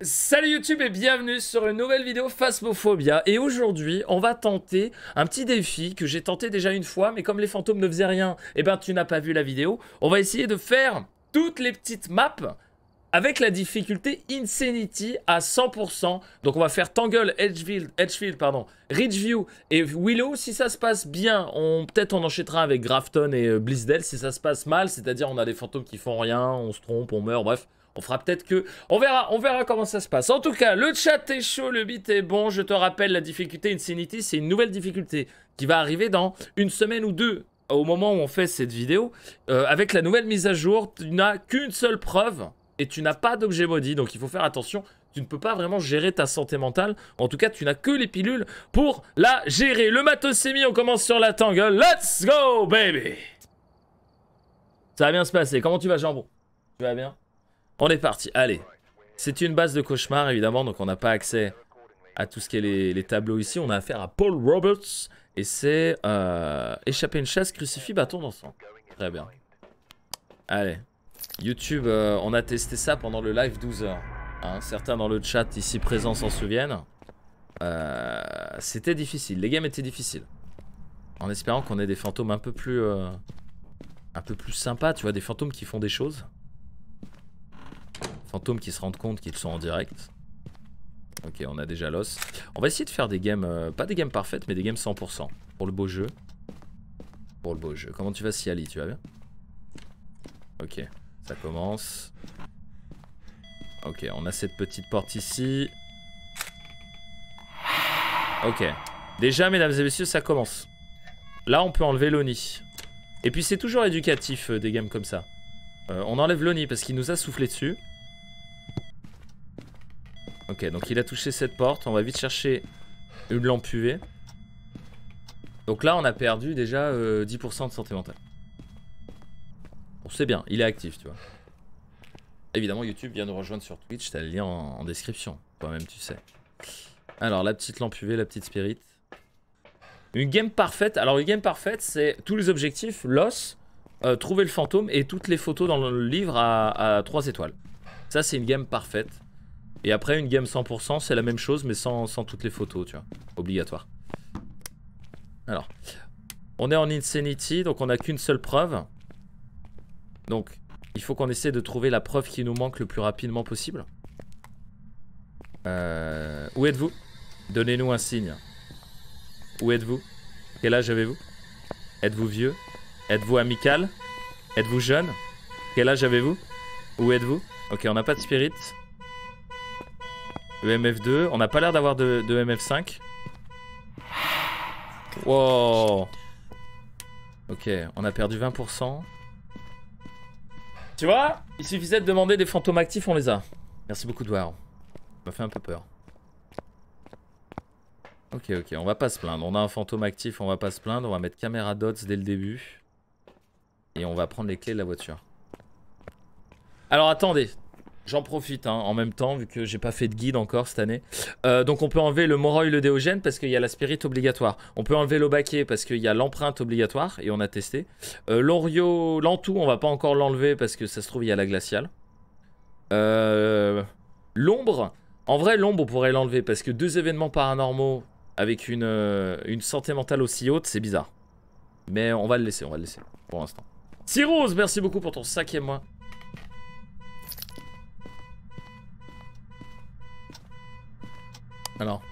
Salut YouTube et bienvenue sur une nouvelle vidéo Phasmophobia. Et aujourd'hui, on va tenter un petit défi que j'ai tenté déjà une fois, mais comme les fantômes ne faisaient rien, et ben tu n'as pas vu la vidéo. On va essayer de faire toutes les petites maps avec la difficulté Insanity à 100%. Donc on va faire Tangle, Edgefield, Ridgeview et Willow. Si ça se passe bien, peut-être on enchaînera avec Grafton et Blissdale. Si ça se passe mal, c'est-à-dire on a des fantômes qui font rien, on se trompe, on meurt, bref. On fera peut-être que... On verra comment ça se passe. En tout cas, le chat est chaud, le beat est bon. Je te rappelle, la difficulté Insanity, c'est une nouvelle difficulté qui va arriver dans une semaine ou deux. Au moment où on fait cette vidéo, avec la nouvelle mise à jour, tu n'as qu'une seule preuve et tu n'as pas d'objet maudit. Donc il faut faire attention. Tu ne peux pas vraiment gérer ta santé mentale. En tout cas, tu n'as que les pilules pour la gérer. Le matos s'est mis, on commence sur la tangle. Let's go, baby! Ça va bien se passer. Comment tu vas, Jambon? Tu vas bien? On est parti, allez. C'est une base de cauchemar, évidemment, donc on n'a pas accès à tout ce qui est les tableaux ici. On a affaire à Paul Roberts, et c'est échapper une chasse, crucifix, bâton d'encens. Très bien. Allez. YouTube, on a testé ça pendant le live 12h. Hein, certains dans le chat ici présents s'en souviennent. C'était difficile, les games étaient difficiles. En espérant qu'on ait des fantômes un peu plus sympas, tu vois, des fantômes qui font des choses. Fantômes qui se rendent compte qu'ils sont en direct. Ok, on a déjà l'os. On va essayer de faire des games, pas des games parfaites, mais des games 100%. Pour le beau jeu. Pour le beau jeu. Comment tu vas, Siali? Tu vas bien? Ok, ça commence. Ok, on a cette petite porte ici. Ok. Déjà, mesdames et messieurs, ça commence. Là, on peut enlever l'Oni. Et puis, c'est toujours éducatif, des games comme ça. On enlève l'Oni parce qu'il nous a soufflé dessus. Ok, donc il a touché cette porte. On va vite chercher une lampe UV. Donc là, on a perdu déjà 10% de santé mentale. Bon, c'est bien, il est actif, tu vois. Évidemment, YouTube vient nous rejoindre sur Twitch. T'as le lien en description. Toi-même, tu sais. Alors, la petite lampe UV, la petite spirit. Une game parfaite. Alors, une game parfaite, c'est tous les objectifs, l'os, trouver le fantôme et toutes les photos dans le livre à 3 étoiles. Ça, c'est une game parfaite. Et après, une game 100%, c'est la même chose, mais sans toutes les photos, tu vois. Obligatoire. Alors, on est en Insanity, donc on n'a qu'une seule preuve. Donc, il faut qu'on essaie de trouver la preuve qui nous manque le plus rapidement possible. Où êtes-vous? Donnez-nous un signe. Où êtes-vous? Quel âge avez-vous? Êtes-vous vieux? Êtes-vous amical? Êtes-vous jeune? Quel âge avez-vous? Où êtes-vous? Ok, on n'a pas de spirit. EMF2, on n'a pas l'air d'avoir de EMF5. Wow. Ok, on a perdu 20%. Tu vois, il suffisait de demander des fantômes actifs, on les a. Merci beaucoup, Douar. Ça m'a fait un peu peur. Ok, on va pas se plaindre. On a un fantôme actif, on va pas se plaindre. On va mettre caméra dots dès le début. Et on va prendre les clés de la voiture. Alors attendez. J'en profite hein, en même temps, vu que j'ai pas fait de guide encore cette année. Donc on peut enlever le Moroi le Déogène parce qu'il y a la spirit obligatoire. On peut enlever l'Obaké parce qu'il y a l'empreinte obligatoire et on a testé. L'Orio, l'Antou, on va pas encore l'enlever parce que ça se trouve il y a la glaciale. L'ombre, en vrai l'ombre on pourrait l'enlever parce que 2 événements paranormaux avec une santé mentale aussi haute, c'est bizarre. Mais on va le laisser pour l'instant. Cyrose, merci beaucoup pour ton 5e mois. Alors,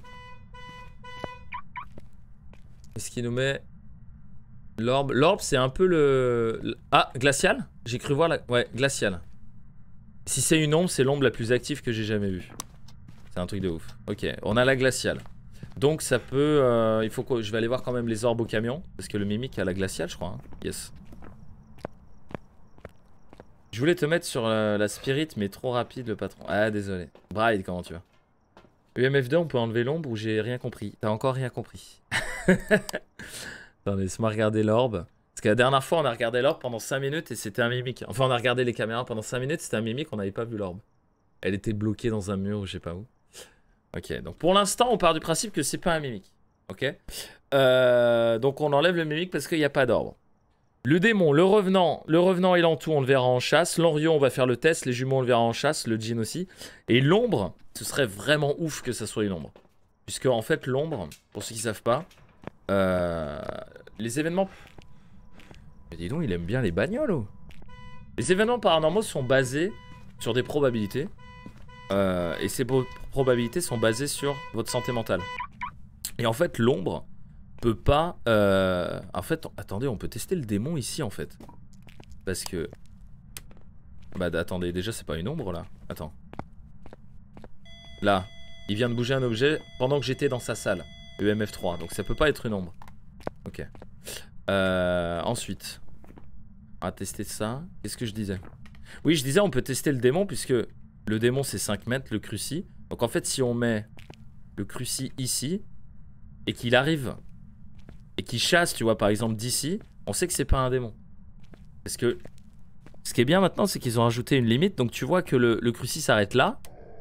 est-ce qu'il nous met l'orbe? L'orbe, c'est un peu le... Ah, glacial? J'ai cru voir la... Ouais, glacial. Si c'est une ombre, c'est l'ombre la plus active que j'ai jamais vue. C'est un truc de ouf. Ok, on a la glaciale. Donc ça peut... il faut que... Je vais aller voir quand même les orbes au camion. Parce que le mimique a la glaciale, je crois. Hein. Yes. Je voulais te mettre sur la spirit, mais trop rapide le patron. Ah, désolé. Bride, comment tu vas? EMF2, on peut enlever l'ombre ou j'ai rien compris? T'as encore rien compris. Attendez, laisse-moi regarder l'orbe. Parce que la dernière fois, on a regardé l'orbe pendant 5 minutes et c'était un mimique. Enfin, on a regardé les caméras pendant 5 minutes, c'était un mimique, on n'avait pas vu l'orbe. Elle était bloquée dans un mur ou je sais pas où. Ok, donc pour l'instant, on part du principe que c'est pas un mimique. Ok. Donc on enlève le mimique parce qu'il n'y a pas d'orbe. Le démon, le revenant et l'entou, on le verra en chasse. L'Enrio, on va faire le test. Les jumeaux, on le verra en chasse. Le djinn aussi. Et l'ombre, ce serait vraiment ouf que ça soit une ombre. Puisque, en fait, l'ombre, pour ceux qui savent pas, les événements... Mais dis donc, il aime bien les bagnoles, oh. Les événements paranormaux sont basés sur des probabilités. Et ces probabilités sont basées sur votre santé mentale. Et en fait, l'ombre... peut pas... En fait, attendez, on peut tester le démon ici, en fait. Parce que... Bah, attendez, déjà, c'est pas une ombre, là. Attends. Là, il vient de bouger un objet pendant que j'étais dans sa salle. EMF3, donc ça peut pas être une ombre. Ok. Ensuite, on va tester ça. Qu'est-ce que je disais? Oui, je disais, on peut tester le démon, puisque le démon, c'est 5 mètres, le cruci. Donc, en fait, si on met le cruci ici, et qu'il arrive... et qui chasse, tu vois, par exemple d'ici, on sait que c'est pas un démon. Parce que ce qui est bien maintenant, c'est qu'ils ont rajouté une limite. Donc tu vois que le cruci s'arrête là.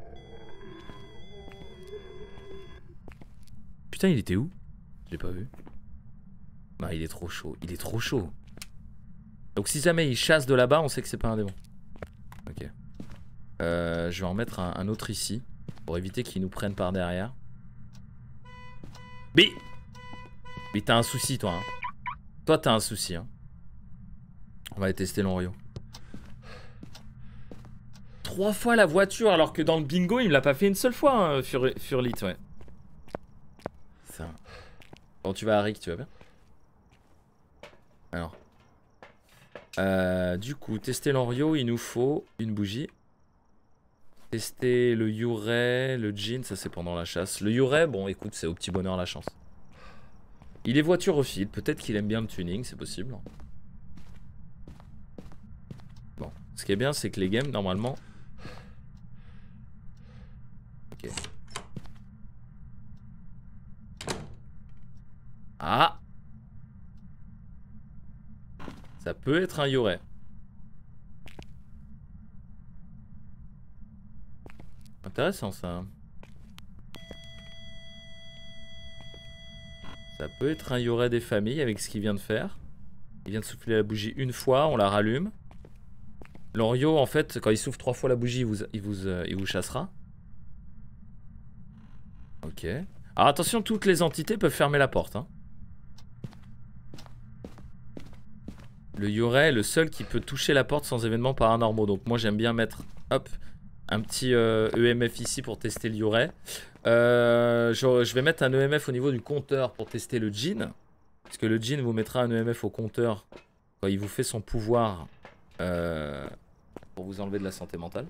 Putain, il était où? Je l'ai pas vu. Non, il est trop chaud. Il est trop chaud. Donc si jamais il chasse de là-bas, on sait que c'est pas un démon. Ok. Je vais en mettre un autre ici. Pour éviter qu'ils nous prennent par derrière. Mais t'as un souci, toi. Hein. Toi, t'as un souci. Hein. On va aller tester l'Enrio. 3 fois la voiture, alors que dans le bingo, il me l'a pas fait une seule fois, hein, Furlit, ouais. Ça. Bon, tu vas à Rick, tu vas bien? Alors. Du coup, tester l'Enrio, il nous faut une bougie. Tester le Yurei, le djinn, ça c'est pendant la chasse. Le Yurei, bon, écoute, c'est au petit bonheur la chance. Il est voiturophile, peut-être qu'il aime bien le tuning, c'est possible. Bon, ce qui est bien, c'est que les games, normalement... Ok. Ah! Ça peut être un Yurei. Intéressant, ça. Ça peut être un Yurei des familles avec ce qu'il vient de faire. Il vient de souffler la bougie une fois, on la rallume. L'Enrio, en fait, quand il souffle 3 fois la bougie, il vous chassera. Ok. Alors attention, toutes les entités peuvent fermer la porte. Hein. Le Yurei est le seul qui peut toucher la porte sans événements paranormaux. Donc moi j'aime bien mettre, hop, un petit EMF ici pour tester le Yurei. Je vais mettre un EMF au niveau du compteur pour tester le djinn. Parce que le djinn vous mettra un EMF au compteur quand il vous fait son pouvoir pour vous enlever de la santé mentale.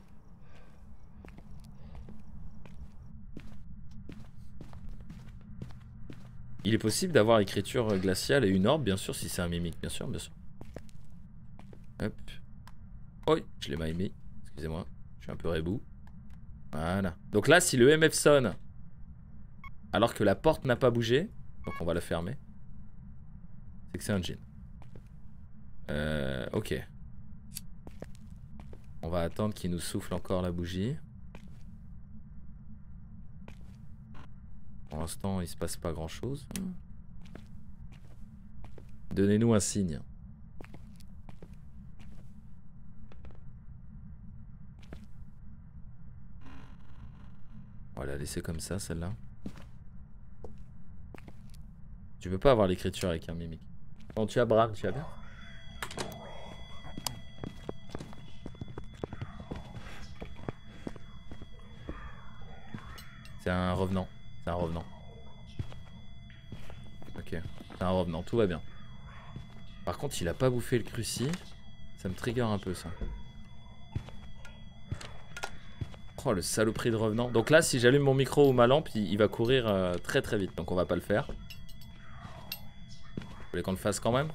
Il est possible d'avoir écriture glaciale et une orbe, bien sûr, si c'est un mimique, bien sûr, bien sûr. Hop. Oh, je l'ai mal mis. Excusez-moi, je suis un peu rebou. Voilà. Donc là, si le EMF sonne, alors que la porte n'a pas bougé, donc on va la fermer, c'est que c'est un djinn. Ok. On va attendre qu'il nous souffle encore la bougie. Pour l'instant, il se passe pas grand chose. Donnez-nous un signe. On va la laisser comme ça, celle-là. Tu peux pas avoir l'écriture avec un mimique. Bon, tu as Bram, tu as bien. C'est un revenant. C'est un revenant. Ok, c'est un revenant, tout va bien. Par contre, il a pas bouffé le cruci. Ça me trigger un peu, ça. Oh, le saloperie de revenant. Donc là, si j'allume mon micro ou ma lampe, il va courir très très vite. Donc on va pas le faire. Vous voulez qu'on le fasse quand même?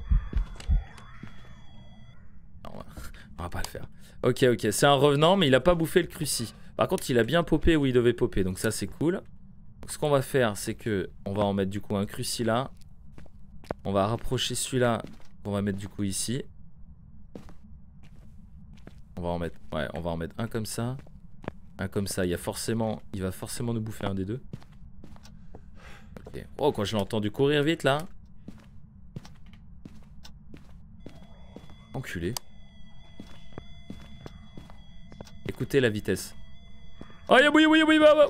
Non, on va pas le faire. Ok, ok, c'est un revenant, mais il a pas bouffé le cruci. Par contre, il a bien popé où il devait popper. Donc ça, c'est cool. Donc, ce qu'on va faire, c'est que on va en mettre du coup un cruci là. On va rapprocher celui-là. On va mettre du coup ici. On va en mettre, ouais, on va en mettre un comme ça. Un comme ça. Il va forcément nous bouffer un des deux. Okay. Oh, quand je l'ai entendu courir vite là. enculé. Écoutez la vitesse. Oh, oui, oui, oui, bah.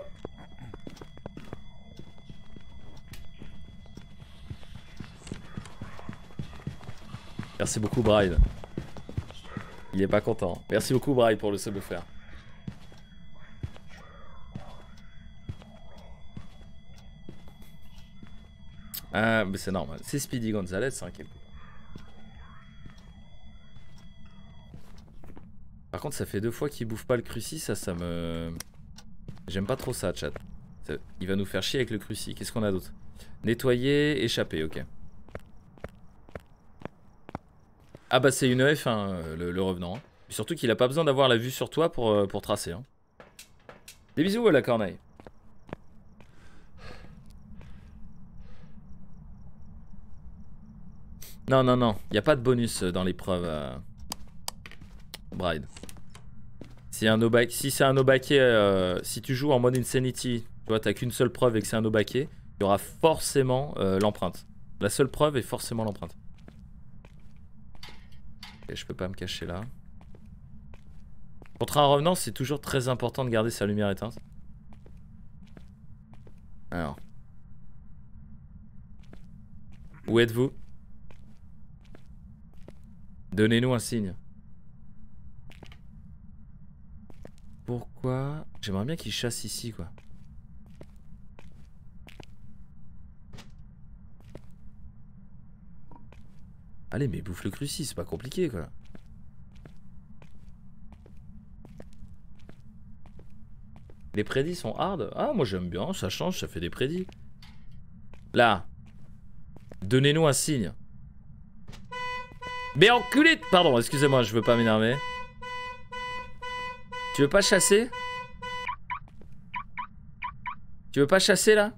Merci beaucoup, Bride. Il est pas content. Merci beaucoup, Bride, pour le sub offert. Ah, mais c'est normal. C'est Speedy Gonzalez, hein, quelque part. Par contre, ça fait 2 fois qu'il bouffe pas le cruci, ça me... J'aime pas trop ça, chat. Il va nous faire chier avec le cruci. Qu'est-ce qu'on a d'autre? Nettoyer, échapper, ok. Ah bah c'est une F1, le revenant. Hein. Surtout qu'il a pas besoin d'avoir la vue sur toi pour tracer. Hein. Des bisous à la corneille. Non, non, non. Il n'y a pas de bonus dans l'épreuve. Bride. Si c'est un Obake, si tu joues en mode Insanity, tu vois, t'as qu'une seule preuve et que c'est un Obake, il y aura forcément l'empreinte. La seule preuve est forcément l'empreinte. Et je peux pas me cacher là. Contre un revenant, c'est toujours très important de garder sa lumière éteinte. Alors. Où êtes-vous? Donnez-nous un signe. Pourquoi? J'aimerais bien qu'il chasse ici, quoi. Allez, mais bouffe le cruci, c'est pas compliqué, quoi. Les prédits sont hard. Ah, moi j'aime bien, ça change, ça fait des prédits. Là. Donnez-nous un signe. Mais enculé! Pardon, excusez-moi, je veux pas m'énerver. Tu veux pas chasser? Tu veux pas chasser, là?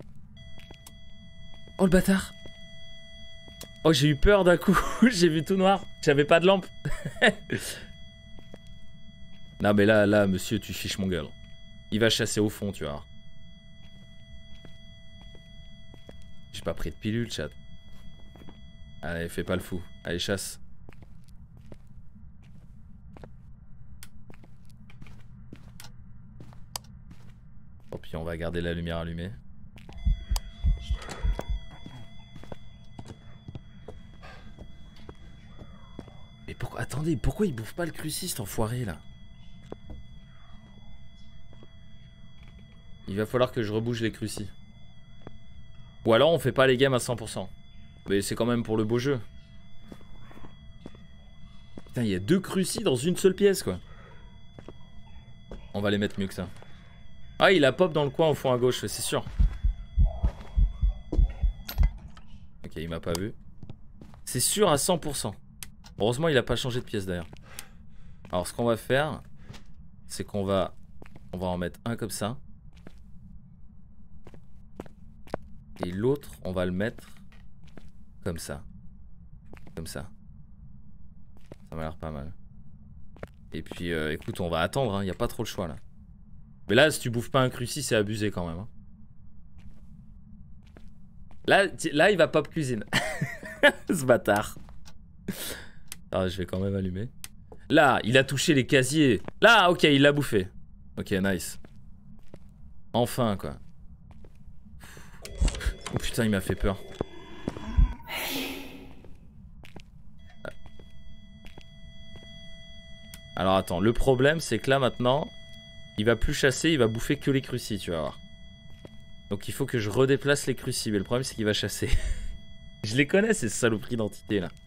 Oh, le bâtard! Oh, j'ai eu peur d'un coup. J'ai vu tout noir. J'avais pas de lampe. Non, mais là, monsieur, tu fiches mon gueule. Il va chasser au fond, tu vois. J'ai pas pris de pilule, chat. Allez, fais pas le fou. Allez, chasse. Oh, puis on va garder la lumière allumée. Mais pourquoi... Attendez, pourquoi il bouffe pas le cruci, cet enfoiré, là? Il va falloir que je rebouge les crucis. Ou alors on fait pas les games à 100%. Mais c'est quand même pour le beau jeu. Putain, il y a 2 crucis dans une seule pièce, quoi. On va les mettre mieux que ça. Ah, il a pop dans le coin au fond à gauche, c'est sûr. Ok, il m'a pas vu. C'est sûr à 100%. Heureusement, il a pas changé de pièce d'ailleurs. Alors, ce qu'on va faire, c'est qu'on va... On va en mettre un comme ça. Et l'autre, on va le mettre comme ça. Comme ça. Ça m'a l'air pas mal. Et puis, écoute, on va attendre, hein. Y a pas trop le choix, là. Mais là, si tu bouffes pas un cruci, c'est abusé quand même. Hein. Là, il va pop cuisine. Ce bâtard. Ah, je vais quand même allumer. Là, il a touché les casiers. Là, ok, il l'a bouffé. Ok, nice. Enfin, quoi. Oh putain, il m'a fait peur. Alors attends, le problème c'est que là maintenant, il va plus chasser, il va bouffer que les crucis, tu vas voir. Donc il faut que je redéplace les crucis, mais le problème c'est qu'il va chasser. Je les connais ces saloperies d'entités là.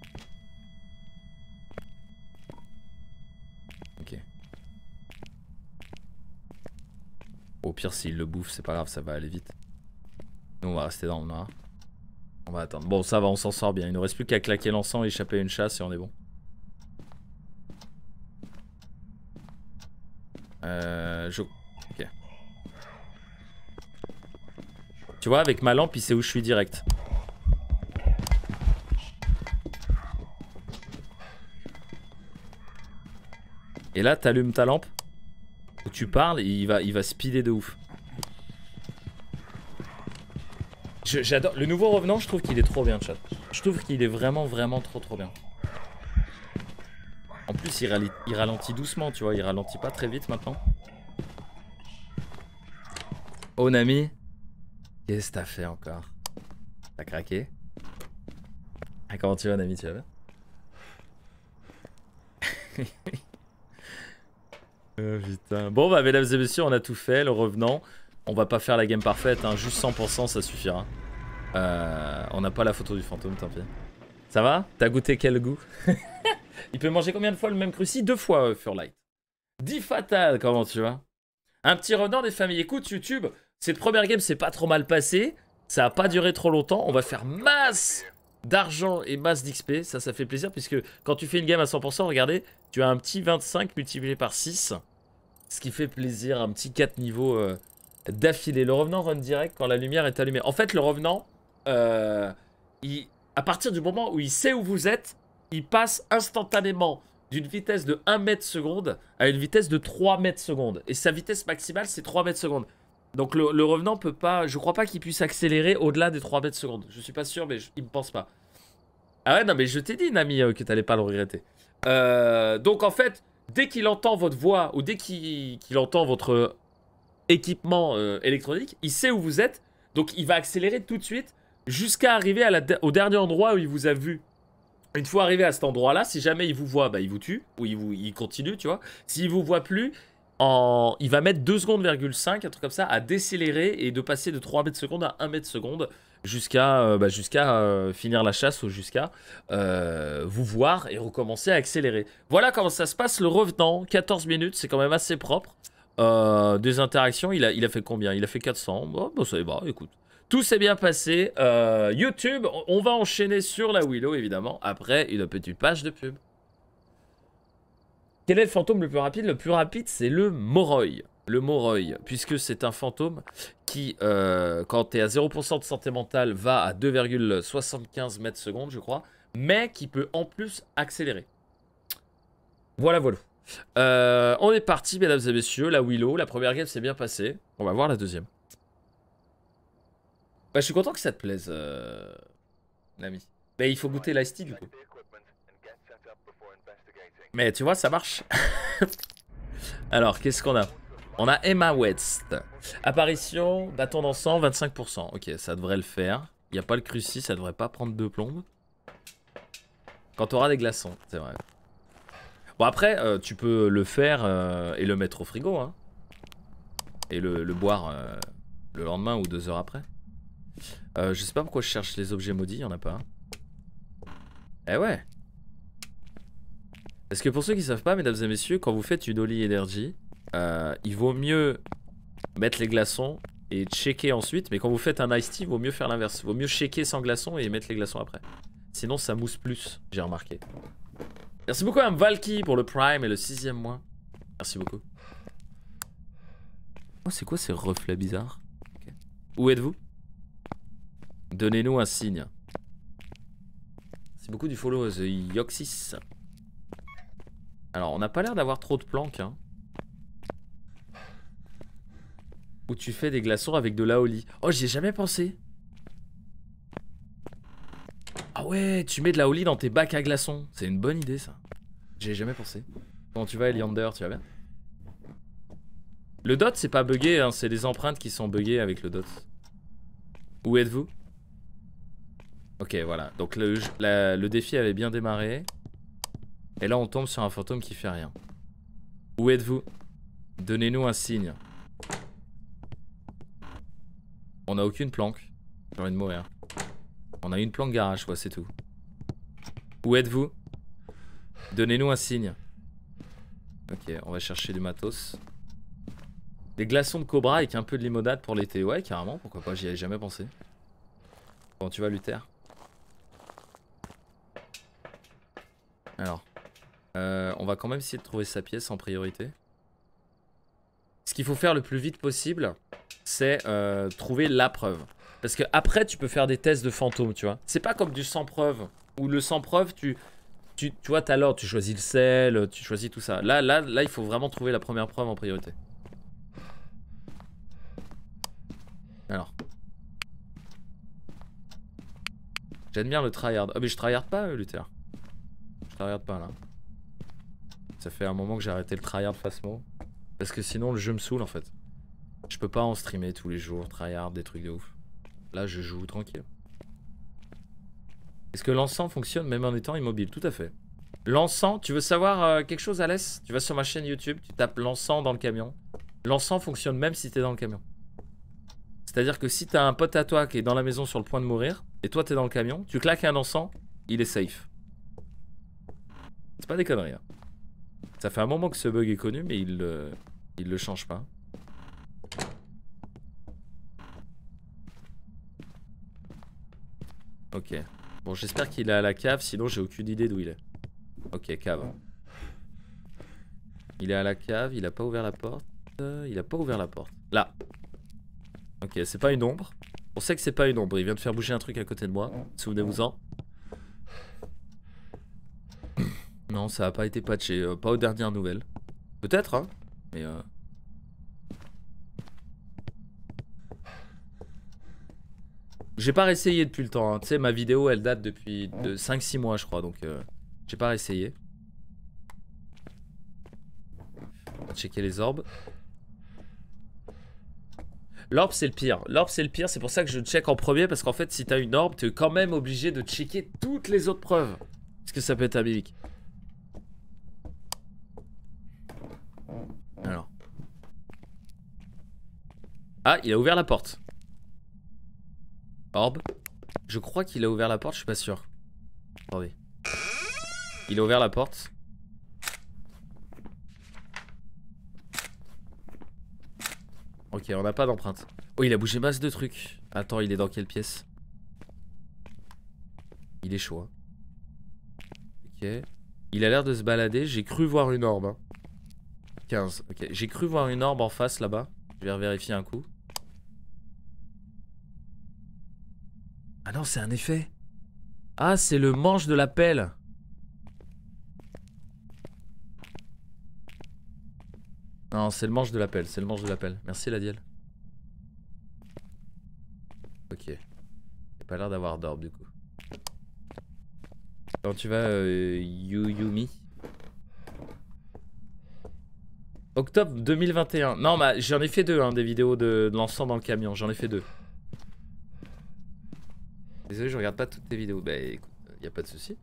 Ok. Au pire s'il le bouffe, c'est pas grave, ça va aller vite. Nous on va rester dans le noir. On va attendre. Bon ça va, on s'en sort bien. Il ne reste plus qu'à claquer l'encens, échapper à une chasse et on est bon. Ok. Tu vois, avec ma lampe, il sait où je suis direct. Et là, t'allumes ta lampe. Où tu parles et il va speeder de ouf. J'adore. Le nouveau revenant, je trouve qu'il est trop bien, chat. Je trouve qu'il est vraiment trop bien. plus, il ralentit doucement, tu vois. Il ralentit pas très vite maintenant. Oh, Nami. Qu'est-ce que t'as fait encore? T'as craqué? Ah, comment tu vas, Nami? Tu vas bien? Putain. Bon, bah, mesdames et messieurs, on a tout fait. Le revenant. On va pas faire la game parfaite, hein. Juste 100%, ça suffira. On n'a pas la photo du fantôme, tant pis. Ça va? T'as goûté quel goût? Il peut manger combien de fois le même cruci? 2 fois, Furlight. 10 fatal, comment tu vas? Un petit revenant des familles. Écoute, YouTube, cette première game s'est pas trop mal passée. Ça a pas duré trop longtemps. On va faire masse d'argent et masse d'XP. Ça fait plaisir puisque quand tu fais une game à 100%, regardez, tu as un petit 25 multiplié par 6. Ce qui fait plaisir, un petit 4 niveaux d'affilée. Le revenant run direct quand la lumière est allumée. En fait, le revenant, à partir du moment où il sait où vous êtes, il passe instantanément d'une vitesse de 1 mètre seconde à une vitesse de 3 mètres seconde. Et sa vitesse maximale, c'est 3 mètres seconde. Donc le revenant peut pas... Je crois pas qu'il puisse accélérer au-delà des 3 mètres seconde. Je suis pas sûr, mais il me pense pas. Ah ouais, non, mais je t'ai dit, Nami, que t'allais pas le regretter. Donc en fait, dès qu'il entend votre voix ou dès qu'il entend votre équipement électronique, il sait où vous êtes. Donc il va accélérer tout de suite jusqu'à arriver au dernier endroit où il vous a vu. Une fois arrivé à cet endroit-là, si jamais il vous voit, bah, il vous tue. Ou il continue, tu vois. S'il vous voit plus, il va mettre 2 secondes,5, un truc comme ça, à décélérer et de passer de 3 mètres seconde à 1 mètre seconde jusqu'à finir la chasse ou jusqu'à vous voir et recommencer à accélérer. Voilà comment ça se passe le revenant. 14 minutes, c'est quand même assez propre. Des interactions, il a fait combien? Il a fait 400. Bon, bah, ça va, écoute. Tout s'est bien passé. YouTube, on va enchaîner sur la Willow, évidemment, après une petite page de pub. Quel est le fantôme le plus rapide? Le plus rapide, c'est le Moroi. Le Moroi, puisque c'est un fantôme qui, quand tu es à 0% de santé mentale, va à 2,75 mètres secondes, je crois, mais qui peut en plus accélérer. Voilà, voilà. On est parti, mesdames et messieurs. La Willow, la première game s'est bien passée. On va voir la deuxième. Bah, je suis content que ça te plaise, l'ami. Mais il faut goûter l'ice tea, du coup. Mais tu vois, ça marche. Alors, qu'est-ce qu'on a? On a Emma West. Apparition, bâton d'encens, 25%. Ok, ça devrait le faire. Il n'y a pas le cruci, ça devrait pas prendre de plombe. Quand tu auras des glaçons, c'est vrai. Bon, après, tu peux le faire et le mettre au frigo, hein. Et le boire le lendemain ou 2 heures après. Je sais pas pourquoi je cherche les objets maudits, il n'y en a pas. Eh ouais. Parce que pour ceux qui savent pas, mesdames et messieurs, quand vous faites une Holy Energy, il vaut mieux mettre les glaçons et checker ensuite. Mais quand vous faites un Ice Tea, il vaut mieux faire l'inverse. Il vaut mieux shaker sans glaçons et mettre les glaçons après. Sinon, ça mousse plus, j'ai remarqué. Merci beaucoup à Valky pour le Prime et le 6e mois. Merci beaucoup. Oh, c'est quoi ces reflets bizarres? Okay. Où êtes-vous? Donnez-nous un signe. Merci beaucoup du follow, The Yoxis. Alors, on n'a pas l'air d'avoir trop de planques, hein. Où tu fais des glaçons avec de l'aoli. Oh, j'y ai jamais pensé. Ah ouais, tu mets de l'aoli dans tes bacs à glaçons. C'est une bonne idée, ça. J'y ai jamais pensé. Comment tu vas, Eliander? Tu vas bien? Le dot, c'est pas buggé, hein. C'est les empreintes qui sont buggées avec le dot. Où êtes-vous? Ok, voilà. Donc, le défi avait bien démarré. Et là, on tombe sur un fantôme qui fait rien. Où êtes-vous? Donnez-nous un signe. On a aucune planque. J'ai envie de mourir. On a une planque garage, quoi, c'est tout. Où êtes-vous? Donnez-nous un signe. Ok, on va chercher du matos. Des glaçons de cobra avec un peu de limonade pour l'été. Ouais, carrément, pourquoi pas, j'y avais jamais pensé. Comment tu vas, Luther? Alors. On va quand même essayer de trouver sa pièce en priorité. Ce qu'il faut faire le plus vite possible, c'est trouver la preuve. Parce que après tu peux faire des tests de fantômes, tu vois. C'est pas comme du sans preuve. Où le sans preuve, tu vois, t'as l'ordre, tu choisis le sel, tu choisis tout ça. Là, il faut vraiment trouver la première preuve en priorité. Alors. J'admire le tryhard. Ah mais je tryhard pas, Luther. Je tryhard pas là. Ça fait un moment que j'ai arrêté le tryhard Phasmo. Parce que sinon le jeu me saoule en fait. Je peux pas en streamer tous les jours, tryhard, des trucs de ouf. Là je joue tranquille. Est-ce que l'encens fonctionne même en étant immobile? Tout à fait. L'encens, tu veux savoir quelque chose Alès? Tu vas sur ma chaîne YouTube, tu tapes l'encens dans le camion. L'encens fonctionne même si t'es dans le camion. C'est-à-dire que si t'as un pote à toi qui est dans la maison sur le point de mourir, et toi t'es dans le camion, tu claques un encens, il est safe. C'est pas des conneries. Hein. Ça fait un moment que ce bug est connu, mais il le change pas. Ok. Bon, j'espère qu'il est à la cave, sinon j'ai aucune idée d'où il est. Ok, cave. Il est à la cave, il a pas ouvert la porte. Il a pas ouvert la porte. Là. Ok, c'est pas une ombre. On sait que c'est pas une ombre, il vient de faire bouger un truc à côté de moi. Souvenez-vous-en. Non, ça a pas été patché, pas aux dernières nouvelles. Peut-être, hein. Mais j'ai pas réessayé depuis le temps, hein. Tu sais, ma vidéo, elle date depuis 5-6 mois, je crois, donc j'ai pas réessayé. On va checker les orbes. L'orbe, c'est le pire. L'orbe, c'est le pire, c'est pour ça que je check en premier, parce qu'en fait, si t'as une orbe, t'es quand même obligé de checker toutes les autres preuves. Parce que ça peut être un mimique. Alors. Ah, il a ouvert la porte. Orbe. Je crois qu'il a ouvert la porte, je suis pas sûr. Attendez. Il a ouvert la porte. Ok, on n'a pas d'empreinte. Oh, il a bougé masse de trucs. Attends, il est dans quelle pièce? Il est chaud. Hein. Ok. Il a l'air de se balader. J'ai cru voir une orbe. Hein. 15. Ok. J'ai cru voir une orbe en face là-bas. Je vais vérifier un coup. Ah non, c'est un effet. Ah, c'est le manche de la pelle. Non, c'est le manche de la pelle. C'est le manche de la pelle. Merci, Ladiel. Ok. Il n'y a pas l'air d'avoir d'orbe du coup. Quand tu vas, Yumi. Octobre 2021. Non, bah, j'en ai fait 2, hein, des vidéos de l'encens dans le camion. J'en ai fait 2. Désolé, je regarde pas toutes tes vidéos. Bah écoute, y a pas de souci.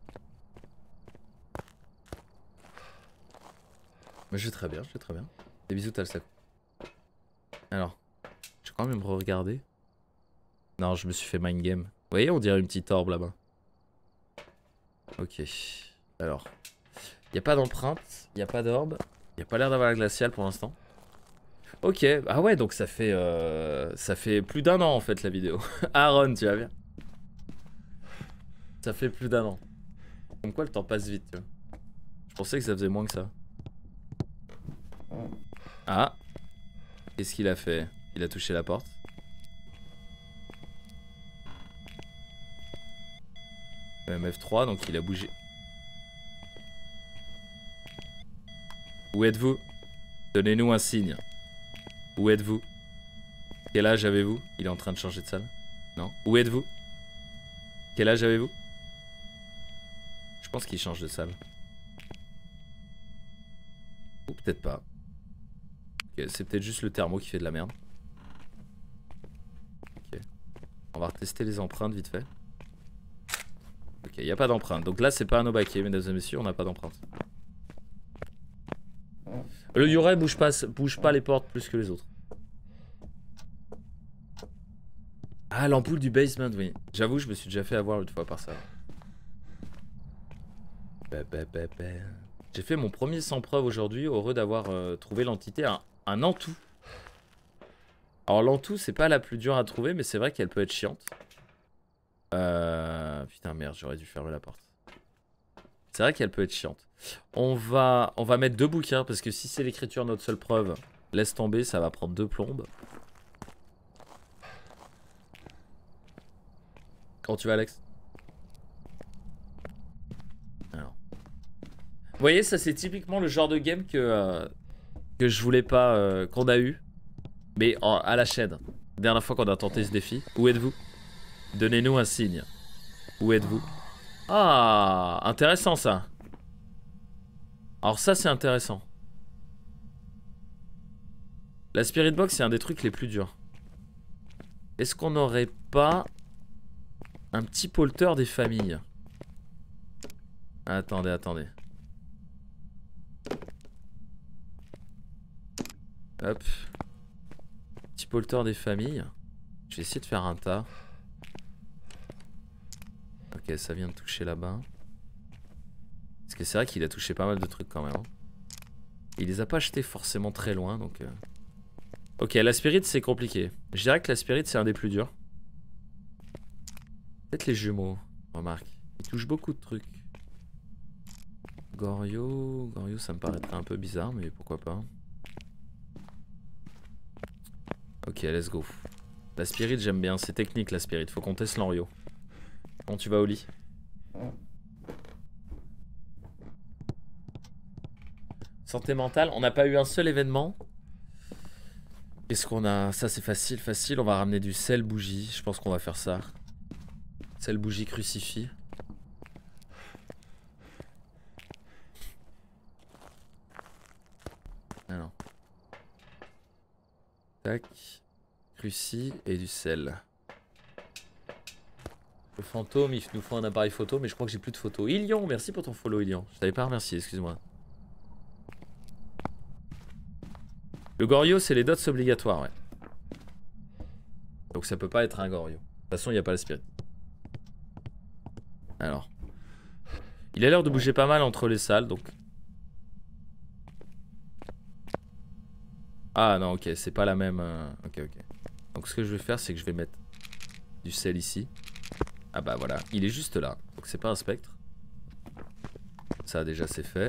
Mais je vais très bien, je vais très bien. Des bisous, Talsac. Alors, je vais quand même re-regarder. Non, je me suis fait mind game. Vous voyez, on dirait une petite orbe là-bas. Ok. Alors, y a pas d'empreinte, y a pas d'orbe. Y a pas l'air d'avoir la glaciale pour l'instant. Ok, ah ouais, donc ça fait plus d'1 an en fait la vidéo. Aaron, tu vas bien. Ça fait plus d'1 an. Comme quoi le temps passe vite, tu vois. Je pensais que ça faisait moins que ça. Ah. Qu'est-ce qu'il a fait? Il a touché la porte. MF3, donc il a bougé. Où êtes-vous? Donnez-nous un signe. Où êtes-vous? Quel âge avez-vous? Il est en train de changer de salle. Non. Où êtes-vous? Quel âge avez-vous? Je pense qu'il change de salle. Ou peut-être pas. Okay, c'est peut-être juste le thermo qui fait de la merde. Ok. On va retester les empreintes vite fait. Ok, il n'y a pas d'empreinte. Donc là, c'est pas un obaké, mesdames et messieurs, on n'a pas d'empreinte. Le Yurei bouge pas les portes plus que les autres. Ah, l'ampoule du basement, oui. J'avoue, je me suis déjà fait avoir une fois par ça. J'ai fait mon premier sans preuve aujourd'hui, heureux d'avoir trouvé l'entité, un entou. Alors l'entou, c'est pas la plus dure à trouver, mais c'est vrai qu'elle peut être chiante. Putain, merde, j'aurais dû fermer la porte. C'est vrai qu'elle peut être chiante. On va mettre 2 bouquins, parce que si c'est l'écriture notre seule preuve, laisse tomber, ça va prendre 2 plombes. Comment tu vas, Alex? Alors. Vous voyez, ça c'est typiquement le genre de game que je voulais pas, qu'on a eu. Mais à la chaîne. Dernière fois qu'on a tenté ce défi. Où êtes-vous? Donnez-nous un signe. Où êtes-vous? Ah, intéressant ça. Alors ça, c'est intéressant. La Spirit Box, c'est un des trucs les plus durs. Est-ce qu'on n'aurait pas un petit polter des familles? Attendez, attendez. Hop. Petit polter des familles. Je vais essayer de faire un tas. Ok, ça vient de toucher là-bas. Parce que c'est vrai qu'il a touché pas mal de trucs quand même. Hein. Il les a pas achetés forcément très loin, donc... Ok, la Spirit, c'est compliqué. Je dirais que la Spirit, c'est un des plus durs. Peut-être les jumeaux, remarque. Ils touchent beaucoup de trucs. Goryo, ça me paraîtrait un peu bizarre, mais pourquoi pas. Ok, let's go. La Spirit, j'aime bien. C'est technique, la Spirit. Faut qu'on teste l'Orio. Bon, tu vas au lit. Santé mentale, on n'a pas eu un seul événement. Qu'est-ce qu'on a? Ça, c'est facile, facile. On va ramener du sel bougie. Je pense qu'on va faire ça. Sel bougie crucifix. Alors. Tac. Cruci et du sel. Le fantôme, il nous faut un appareil photo, mais je crois que j'ai plus de photos. Ilion, merci pour ton follow, Ilion. Je t'avais pas remercié, excuse-moi. Le Goryo, c'est les dots obligatoires, ouais. Donc ça peut pas être un Goryo. De toute façon, il n'y a pas la Spirit. Alors. Il a l'air de bouger pas mal entre les salles, donc... Ah non, ok, c'est pas la même... Ok, ok. Donc ce que je vais faire, c'est que je vais mettre du sel ici. Ah bah voilà, il est juste là. Donc c'est pas un spectre. Ça déjà c'est fait.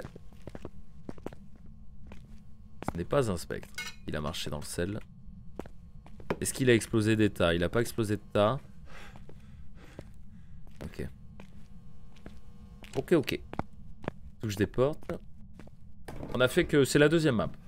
Ce n'est pas un spectre. Il a marché dans le sel. Est-ce qu'il a explosé des tas? Il a pas explosé de tas. Ok. Ok, ok. Touche des portes. On a fait que... C'est la deuxième map.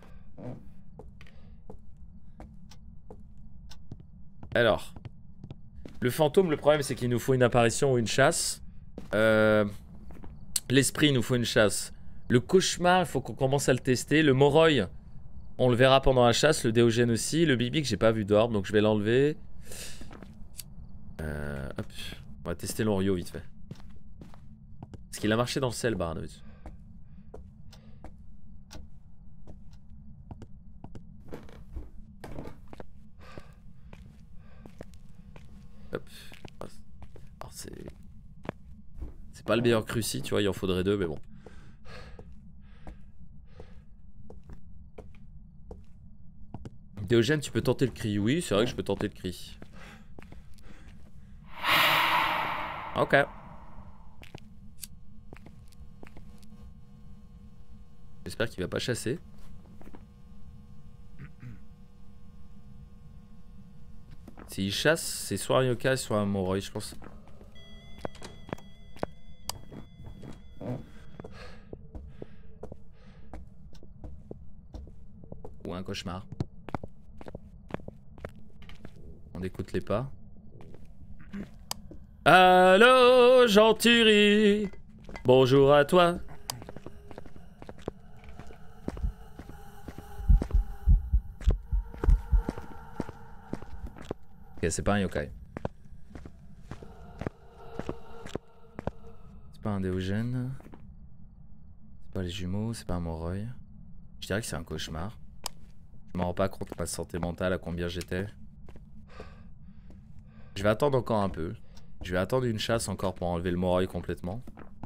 Alors. Le fantôme, le problème c'est qu'il nous faut une apparition ou une chasse. L'esprit, il nous faut une chasse. Le cauchemar, il faut qu'on commence à le tester. Le Moroi, on le verra pendant la chasse. Le Déogène aussi. Le Bibi que j'ai pas vu d'orbe, donc je vais l'enlever. Hop. On va tester l'Orio vite fait. Parce qu'il a marché dans le sel, Baranovic. Hop. Alors c'est pas le meilleur cruci, tu vois, il en faudrait deux, mais bon. Déogène, tu peux tenter le cri. Oui, c'est vrai que je peux tenter le cri. Ok. J'espère qu'il va pas chasser. S'il chasse, c'est soit un yokai, soit un moroi, je pense. Ou un cauchemar. On écoute les pas. Allô, Jean-Thury. Bonjour à toi. Ok, c'est pas un yokai. C'est pas un Déogène. C'est pas les jumeaux, c'est pas un moroi. Je dirais que c'est un cauchemar. Je m'en rends pas compte, ma santé mentale, à combien j'étais. Je vais attendre encore un peu. Je vais attendre une chasse encore pour enlever le moroi complètement.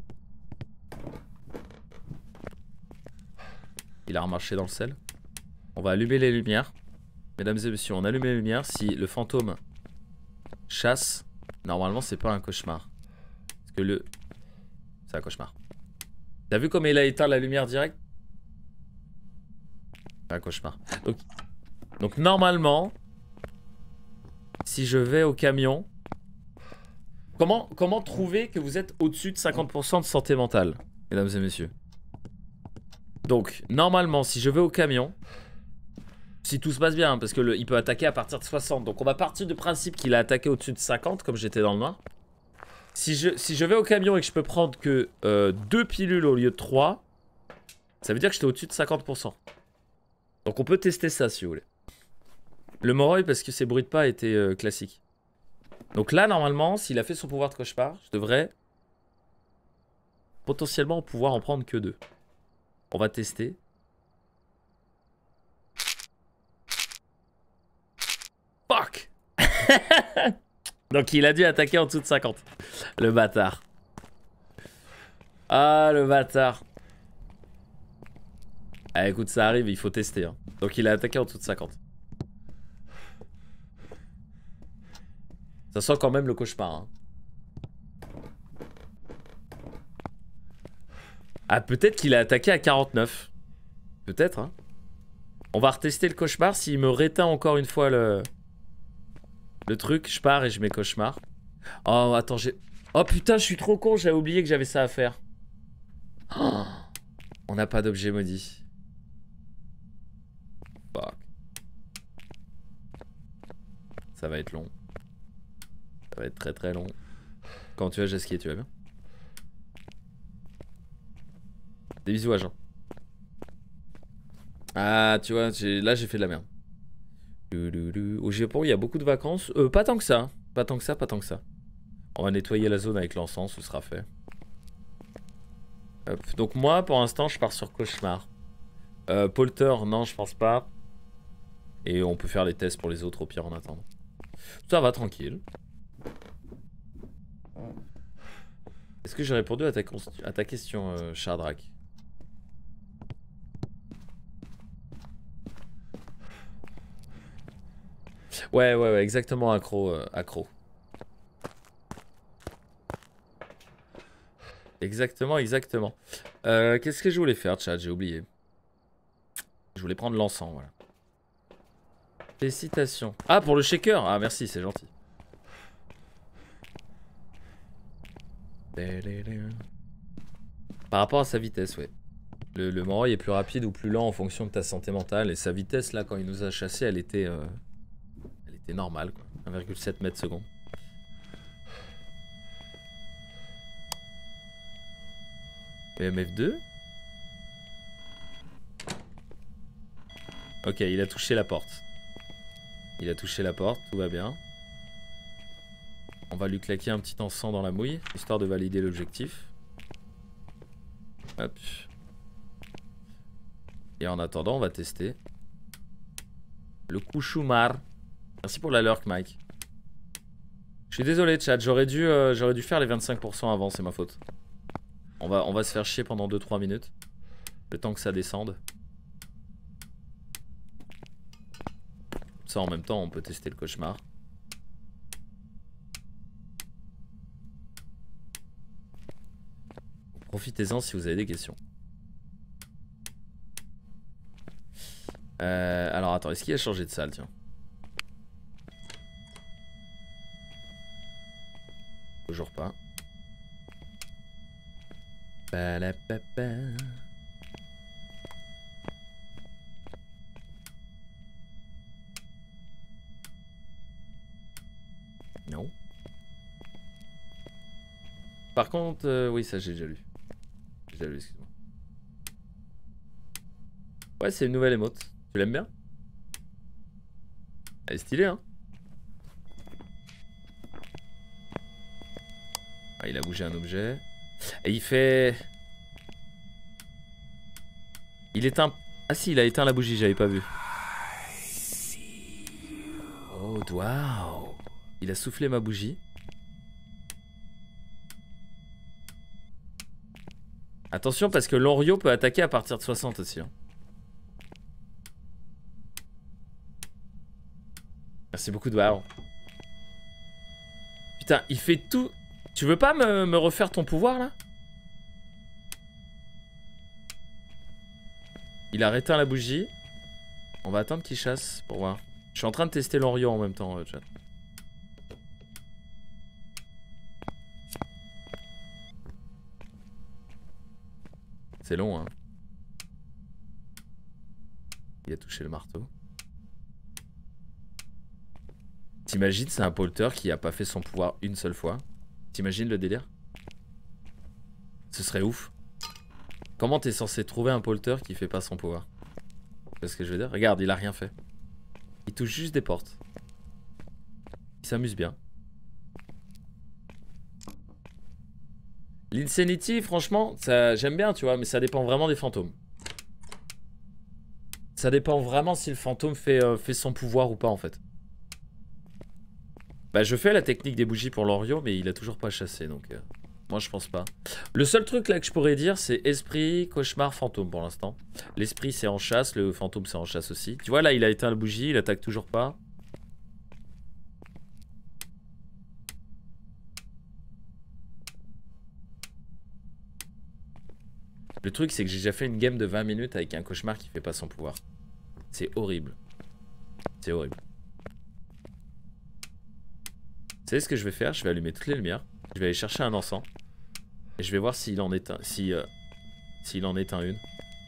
Il a remarché dans le sel. On va allumer les lumières. Mesdames et messieurs, on allume les lumières. Si le fantôme chasse, normalement c'est pas un cauchemar. Parce que le... C'est un cauchemar. T'as vu comme il a éteint la lumière direct? C'est un cauchemar. Donc normalement, si je vais au camion... Comment trouver que vous êtes au-dessus de 50% de santé mentale, mesdames et messieurs? Donc, normalement, si je vais au camion, si tout se passe bien, parce que il peut attaquer à partir de 60, donc on va partir du principe qu'il a attaqué au-dessus de 50, comme j'étais dans le noir. Si je vais au camion et que je peux prendre que 2 pilules au lieu de 3, Ça veut dire que j'étais au-dessus de 50%. Donc on peut tester ça si vous voulez. Le Moroi parce que ses bruits de pas étaient classiques. Donc là normalement s'il a fait son pouvoir de cauchemar, je devrais potentiellement pouvoir en prendre que 2. On va tester. Fuck. Donc il a dû attaquer en dessous de 50. Le bâtard. Ah le bâtard. Ah écoute ça arrive, il faut tester hein. Donc il a attaqué en dessous de 50. Ça sent quand même le cauchemar hein. Ah peut-être qu'il a attaqué à 49. Peut-être hein. On va retester le cauchemar. S'il me réteint encore une fois le truc, je pars et je mets cauchemar. Oh attends j'ai... Oh putain je suis trop con, j'avais oublié que j'avais ça à faire. Oh, on n'a pas d'objet maudit. Fuck. Ça va être long. Ça va être très très long. Quand tu vas Jasquier, tu vas bien? Des bisous agent. Ah tu vois, là j'ai fait de la merde. Au Japon il y a beaucoup de vacances. Pas tant que ça. Pas tant que ça, pas tant que ça. On va nettoyer la zone avec l'encens, ce sera fait. Hop. Donc moi pour l'instant je pars sur cauchemar. Polter non je pense pas. Et on peut faire les tests pour les autres au pire en attendant. Ça va tranquille. Est-ce que j'ai répondu à ta question Chardrak? Ouais, exactement accro. Exactement. Qu'est-ce que je voulais faire, chat? J'ai oublié. Je voulais prendre l'encens, voilà. Félicitations. Ah, pour le shaker. Ah, merci, c'est gentil. Par rapport à sa vitesse, ouais. Le Moroi est plus rapide ou plus lent en fonction de ta santé mentale. Et sa vitesse, là, quand il nous a chassé, elle était normale, quoi. 1,7 mètres secondes. MF2. Ok, il a touché la porte. Il a touché la porte, tout va bien. On va lui claquer un petit encens dans la mouille, histoire de valider l'objectif. Hop. Et en attendant, on va tester le Kouchoumar. Merci pour la lurk, Mike. Je suis désolé, chat. J'aurais dû faire les 25% avant, c'est ma faute. On va se faire chier pendant 2-3 minutes. Le temps que ça descende. Ça, en même temps, on peut tester le cauchemar. Profitez-en si vous avez des questions. Alors attends, est-ce qu'il a changé de salle, tiens? Toujours pas. Non. Par contre, oui, ça j'ai déjà lu. J'ai déjà lu, excuse-moi. Ouais, c'est une nouvelle émote. Tu l'aimes bien? Elle est stylée, hein? Ah, il a bougé un objet. Et il fait... Il éteint... Ah si, il a éteint la bougie, j'avais pas vu. Oh, waouh. Il a soufflé ma bougie. Attention parce que l'Onryo peut attaquer à partir de 60 aussi. Hein. Merci beaucoup de wow. Putain, il fait tout... Tu veux pas me refaire ton pouvoir là? Il a réteint la bougie. On va attendre qu'il chasse pour voir. Je suis en train de tester l'Onryo en même temps, chat. C'est long, hein. Il a touché le marteau. T'imagines, c'est un polter qui a pas fait son pouvoir une seule fois. T'imagines le délire? Ce serait ouf. Comment t'es censé trouver un polter qui fait pas son pouvoir? C'est ce que je veux dire. Regarde, il a rien fait. Il touche juste des portes. Il s'amuse bien. L'Insanity, franchement, j'aime bien, tu vois, mais ça dépend vraiment des fantômes. Ça dépend vraiment si le fantôme fait son pouvoir ou pas, en fait. Bah, je fais la technique des bougies pour l'Orio, mais il a toujours pas chassé, donc... moi, je pense pas. Le seul truc, là, que je pourrais dire, c'est esprit, cauchemar, fantôme, pour l'instant. L'esprit, c'est en chasse, le fantôme, c'est en chasse aussi. Tu vois, là, il a éteint la bougie, il attaque toujours pas. Le truc, c'est que j'ai déjà fait une game de 20 minutes avec un cauchemar qui fait pas son pouvoir. C'est horrible. C'est horrible. Vous savez ce que je vais faire? Je vais allumer toutes les lumières. Je vais aller chercher un encens. Et je vais voir s'il en éteint, s'il en éteint une.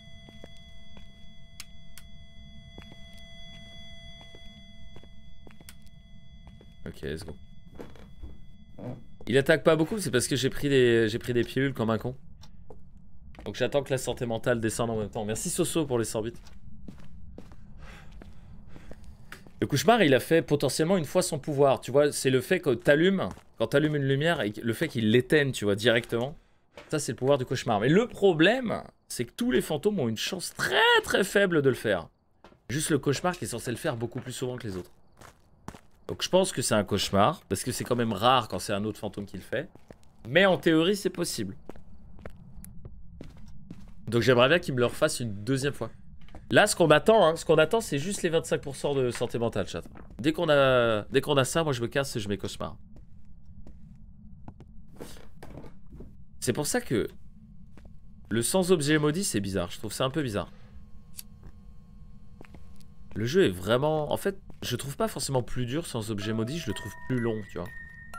Ok, let's go. Il attaque pas beaucoup, c'est parce que j'ai pris des pilules comme un con. Donc j'attends que la santé mentale descende en même temps. Merci Soso pour les 100 bits. Le cauchemar, il a fait potentiellement une fois son pouvoir. Tu vois, c'est le fait que t'allumes, quand t'allumes une lumière, et le fait qu'il l'éteigne, tu vois, directement. Ça, c'est le pouvoir du cauchemar. Mais le problème, c'est que tous les fantômes ont une chance très très faible de le faire. Juste le cauchemar qui est censé le faire beaucoup plus souvent que les autres. Donc je pense que c'est un cauchemar, parce que c'est quand même rare quand c'est un autre fantôme qui le fait. Mais en théorie, c'est possible. Donc j'aimerais bien qu'il me le refasse une deuxième fois. Là, ce qu'on attend, hein, c'est juste les 25% de santé mentale, chat. Dès qu'on a ça, moi je me casse et je mets cauchemar. C'est pour ça que le sans objet maudit, c'est bizarre. Je trouve ça un peu bizarre. Le jeu est vraiment... En fait, je trouve pas forcément plus dur sans objet maudit, je le trouve plus long, tu vois.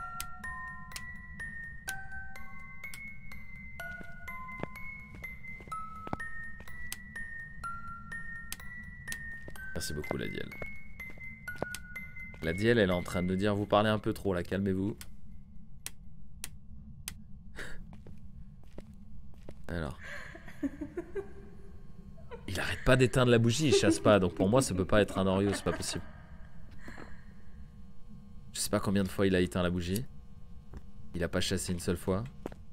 Merci beaucoup, la Diel. La Diel, elle est en train de me dire, vous parlez un peu trop, là, calmez-vous. Alors. Il arrête pas d'éteindre la bougie, il chasse pas, donc pour moi, ça peut pas être un Orio, c'est pas possible. Je sais pas combien de fois il a éteint la bougie. Il a pas chassé une seule fois.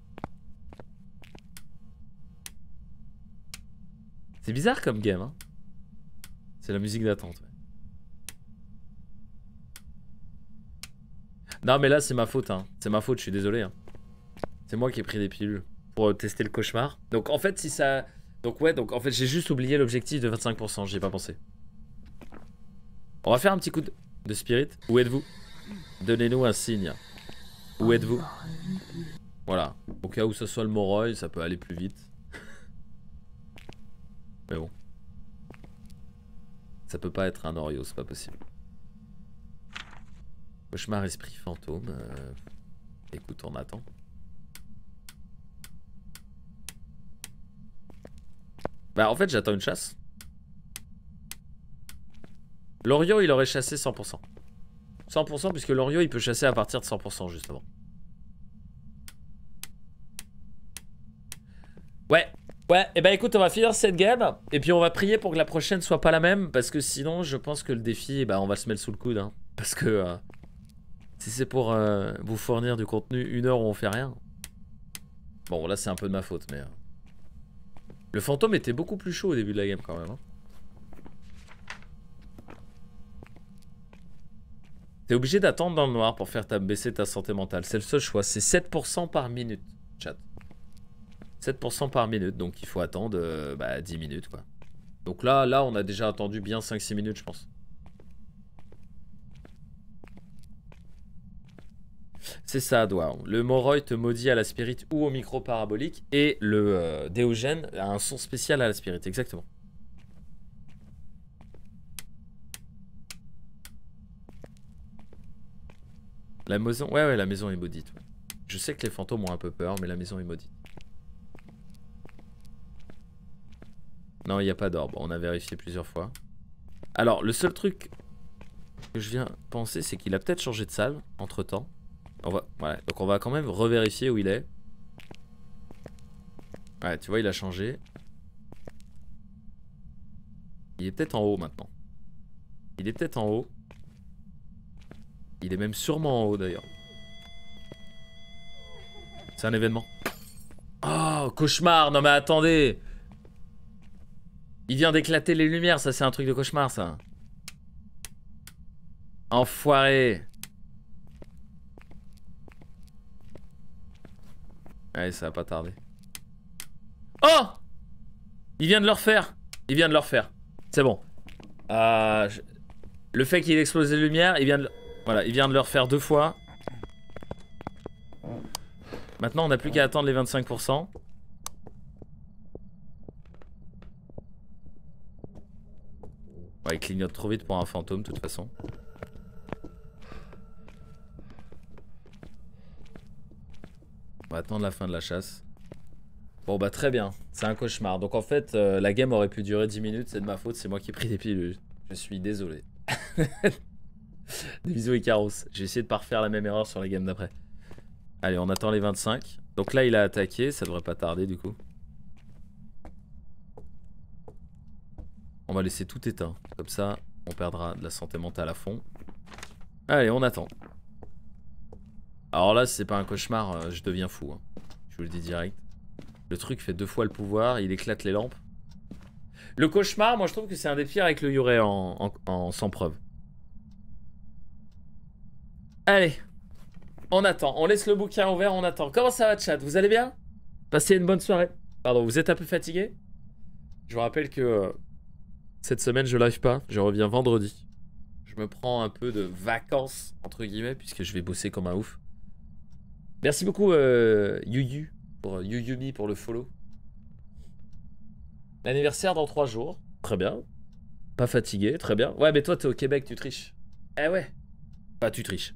C'est bizarre comme game, hein. C'est la musique d'attente. Ouais. Non mais là c'est ma faute, hein. C'est ma faute, je suis désolé. Hein. C'est moi qui ai pris des pilules pour tester le cauchemar. Donc en fait si ça... Donc ouais, donc en fait j'ai juste oublié l'objectif de 25%, j'y ai pas pensé. On va faire un petit coup de spirit. Où êtes-vous? Donnez-nous un signe. Où êtes-vous? Voilà. Au cas où ce soit le Moroi, ça peut aller plus vite. Mais bon. Ça peut pas être un Orio, c'est pas possible. Cauchemar, esprit, fantôme. Écoute, on attend. Bah en fait j'attends une chasse. L'Orio il aurait chassé 100%. 100% puisque l'Orio il peut chasser à partir de 100% justement. Ouais. Ouais, et bah écoute, on va finir cette game. Et puis on va prier pour que la prochaine soit pas la même. Parce que sinon, je pense que le défi, bah on va se mettre sous le coude. Hein. Parce que si c'est pour vous fournir du contenu 1 heure où on fait rien. Bon, là c'est un peu de ma faute, mais... Le fantôme était beaucoup plus chaud au début de la game quand même. Hein. T'es obligé d'attendre dans le noir pour faire baisser ta santé mentale. C'est le seul choix. C'est 7% par minute, chat. 7% par minute, donc il faut attendre 10 minutes quoi. Donc là on a déjà attendu bien 5-6 minutes je pense. C'est ça, Doua. Le Moroi te maudit à la spirit ou au micro parabolique et le Déogène a un son spécial à la spirit, exactement. La maison, ouais, la maison est maudite. Ouais. Je sais que les fantômes ont un peu peur, mais la maison est maudite. Non, il n'y a pas d'orbe. On a vérifié plusieurs fois. Alors, le seul truc que je viens penser, c'est qu'il a peut-être changé de salle entre-temps. Ouais, donc on va quand même revérifier où il est. Ouais, tu vois, il a changé. Il est peut-être en haut maintenant. Il est peut-être en haut. Il est même sûrement en haut d'ailleurs. C'est un événement. Oh, cauchemar. Non mais attendez. Il vient d'éclater les lumières. Ça, c'est un truc de cauchemar, ça. Enfoiré. Allez, ça va pas tarder. Oh! Il vient de le refaire. Il vient de le refaire. C'est bon. Le fait qu'il explose les lumières, il vient de... Voilà, il vient de le refaire 2 fois. Maintenant, on n'a plus qu'à attendre les 25%. Ouais, il clignote trop vite pour un fantôme, de toute façon. On va attendre la fin de la chasse. Bon bah très bien, c'est un cauchemar. Donc en fait, la game aurait pu durer 10 minutes, c'est de ma faute, c'est moi qui ai pris des pilules. Je suis désolé. Des bisous Icaros. J'ai essayé de pas refaire la même erreur sur la game d'après. Allez, on attend les 25. Donc là, il a attaqué, ça devrait pas tarder du coup. On va laisser tout éteint. Comme ça, on perdra de la santé mentale à fond. Allez, on attend. Alors là, si c'est pas un cauchemar, je deviens fou. Hein. Je vous le dis direct. Le truc fait 2 fois le pouvoir, il éclate les lampes. Le cauchemar, moi je trouve que c'est un des pires avec le Yurei en sans preuve. Allez, on attend, on laisse le bouquin ouvert, on attend. Comment ça va chat? Vous allez bien? Passez une bonne soirée. Pardon, vous êtes un peu fatigué? Je vous rappelle que cette semaine je live pas, je reviens vendredi. Je me prends un peu de vacances, entre guillemets, puisque je vais bosser comme un ouf. Merci beaucoup Yuyu. Pour Yuyumi pour le follow. L'anniversaire dans 3 jours. Très bien. Pas fatigué, très bien. Ouais, mais toi, t'es au Québec, tu triches. Eh ouais. Bah, tu triches.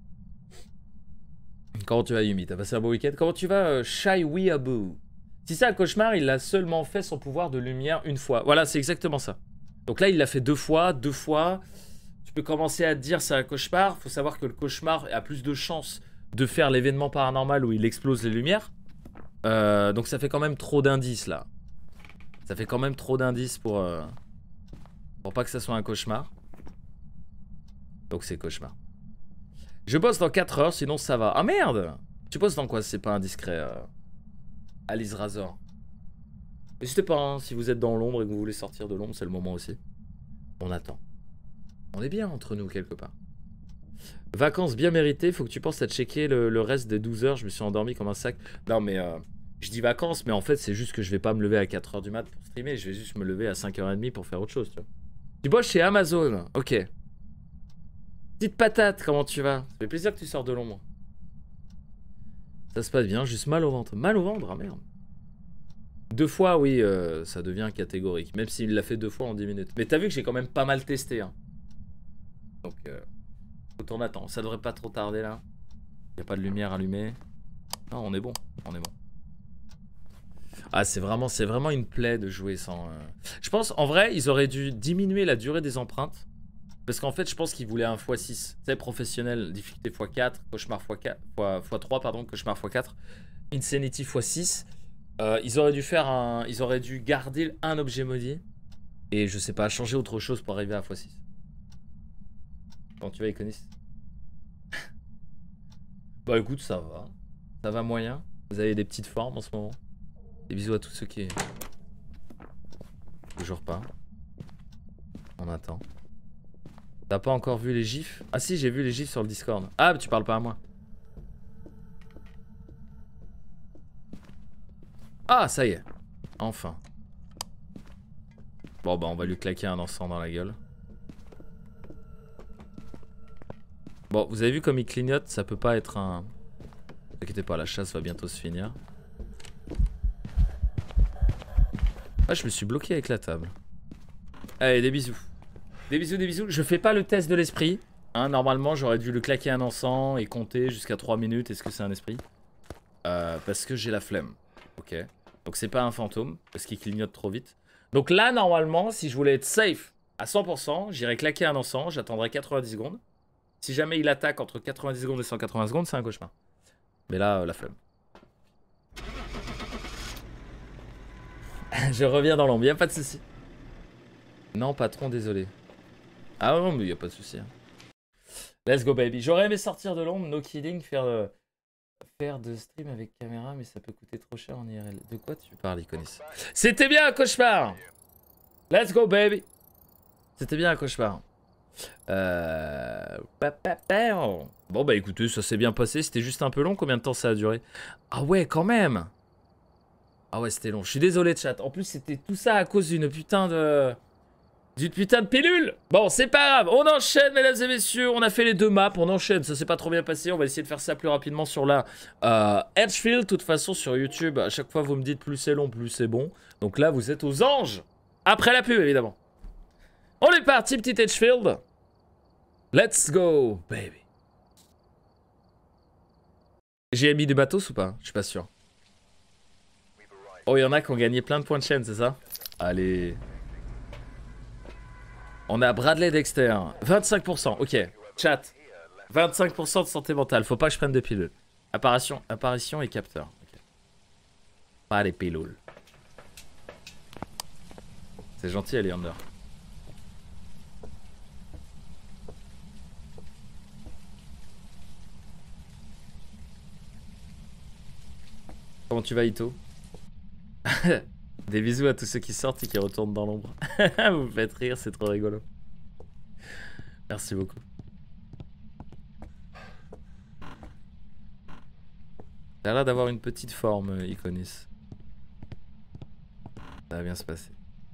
Comment tu vas, Yumi? T'as passé un beau week-end? Comment tu vas, Shai Weeaboo? Si c'est un cauchemar, il a seulement fait son pouvoir de lumière une fois. Voilà, c'est exactement ça. Donc là, il l'a fait 2 fois, 2 fois. Tu peux commencer à te dire c'est un cauchemar. Faut savoir que le cauchemar a plus de chances de faire l'événement paranormal où il explose les lumières. Donc ça fait quand même trop d'indices là. Ça fait quand même trop d'indices pour pas que ça soit un cauchemar. Donc c'est cauchemar. Je bosse dans 4 heures, sinon ça va. Ah merde! Tu bosses dans quoi si c'est pas indiscret, Alice Razor? N'hésitez pas, hein, si vous êtes dans l'ombre et que vous voulez sortir de l'ombre, c'est le moment aussi. On attend. On est bien entre nous quelque part. Vacances bien méritées, faut que tu penses à checker le reste des 12 heures. Je me suis endormi comme un sac. Non mais... je dis vacances, mais en fait, c'est juste que je vais pas me lever à 4h du mat pour streamer. Je vais juste me lever à 5h30 pour faire autre chose, tu vois. Tu bosses chez Amazon, ok. Petite patate, comment tu vas? Ça fait plaisir que tu sors de l'ombre. Ça se passe bien, juste mal au ventre. Mal au ventre, ah merde. 2 fois, oui, ça devient catégorique. Même s'il l'a fait 2 fois en 10 minutes. Mais t'as vu que j'ai quand même pas mal testé, hein. Donc, on attend. Ça devrait pas trop tarder, là. Y a pas de lumière allumée. Non, on est bon, on est bon. Ah, c'est vraiment une plaie de jouer sans... Je pense, en vrai, ils auraient dû diminuer la durée des empreintes. Parce qu'en fait, je pense qu'ils voulaient un x6. Tu sais, professionnel, difficulté x4, cauchemar x3, pardon, cauchemar x4, Insanity x6. Ils auraient dû faire un... Ils auraient dû garder un objet maudit. Et je sais pas, changer autre chose pour arriver à x6. Quand tu vas, Iconis. Bah écoute, ça va. Ça va moyen. Vous avez des petites formes en ce moment. Des bisous à tous ceux qui... Toujours pas. On attend. T'as pas encore vu les gifs? Ah si, j'ai vu les gifs sur le Discord. Ah, mais tu parles pas à moi. Ah, ça y est. Enfin. Bon, bah on va lui claquer un encens dans la gueule. Bon, vous avez vu comme il clignote? Ça peut pas être un... Ne t'inquiétez pas, la chasse va bientôt se finir. Ah, je me suis bloqué avec la table. Allez, des bisous. Des bisous, des bisous. Je fais pas le test de l'esprit. Hein, normalement, j'aurais dû le claquer un encens et compter jusqu'à 3 minutes. Est-ce que c'est un esprit? Parce que j'ai la flemme. Ok. Donc c'est pas un fantôme, parce qu'il clignote trop vite. Donc là, normalement, si je voulais être safe à 100%, j'irais claquer un encens, j'attendrai 90 secondes. Si jamais il attaque entre 90 secondes et 180 secondes, c'est un cauchemar. Mais là, la flemme. Je reviens dans l'ombre, y a pas de souci. Non, patron, désolé. Ah non, mais y a pas de souci. Hein. Let's go, baby. J'aurais aimé sortir de l'ombre, no kidding, faire de stream avec caméra, mais ça peut coûter trop cher en IRL. De quoi tu parles, Iconis? C'était bien un cauchemar. Let's go, baby. C'était bien un cauchemar. Bon, bah écoutez, ça s'est bien passé. C'était juste un peu long. Combien de temps ça a duré? Ah ouais, quand même. Ah ouais, c'était long. Je suis désolé, chat. En plus, c'était tout ça à cause d'une putain de... pilule. Bon, c'est pas grave. On enchaîne, mesdames et messieurs. On a fait les 2 maps. On enchaîne. Ça s'est pas trop bien passé. On va essayer de faire ça plus rapidement sur la Edgefield. De toute façon, sur YouTube, à chaque fois, vous me dites plus c'est long, plus c'est bon. Donc là, vous êtes aux anges. Après la pub, évidemment. On est parti, petit Edgefield. Let's go, baby. J'ai mis du matos ou pas? Je suis pas sûr. Oh, il y en a qui ont gagné plein de points de chaîne, c'est ça? Allez. On a Bradley Dexter. 25%, ok. Chat. 25% de santé mentale. Faut pas que je prenne de pilules. Apparition et capteur. Okay. Pas les pilules. C'est gentil, Alexander. Comment tu vas, Ito? Des bisous à tous ceux qui sortent et qui retournent dans l'ombre. Vous me faites rire, c'est trop rigolo. Merci beaucoup. T'as l'air d'avoir une petite forme, Iconis. Ça va bien se passer.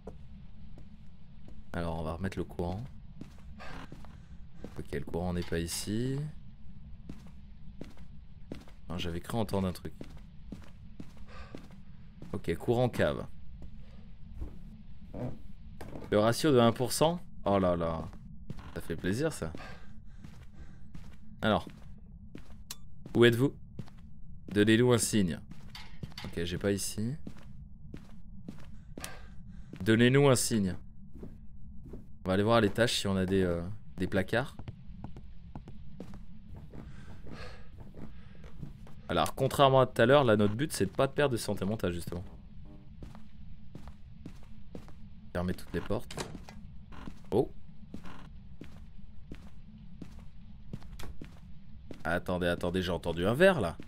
Alors, on va remettre le courant. Ok, le courant n'est pas ici. J'avais cru entendre un truc. Ok, courant cave. Le ratio de 1%. Oh là là. Ça fait plaisir ça. Alors. Où êtes-vous? Donnez-nous un signe. Ok, j'ai pas ici. Donnez-nous un signe. On va aller voir à l'étage si on a des placards. Alors, contrairement à tout à l'heure, là, notre but, c'est de pas de perdre de santé mentale, justement. Fermer toutes les portes. Oh. Attendez, attendez, j'ai entendu un verre, là.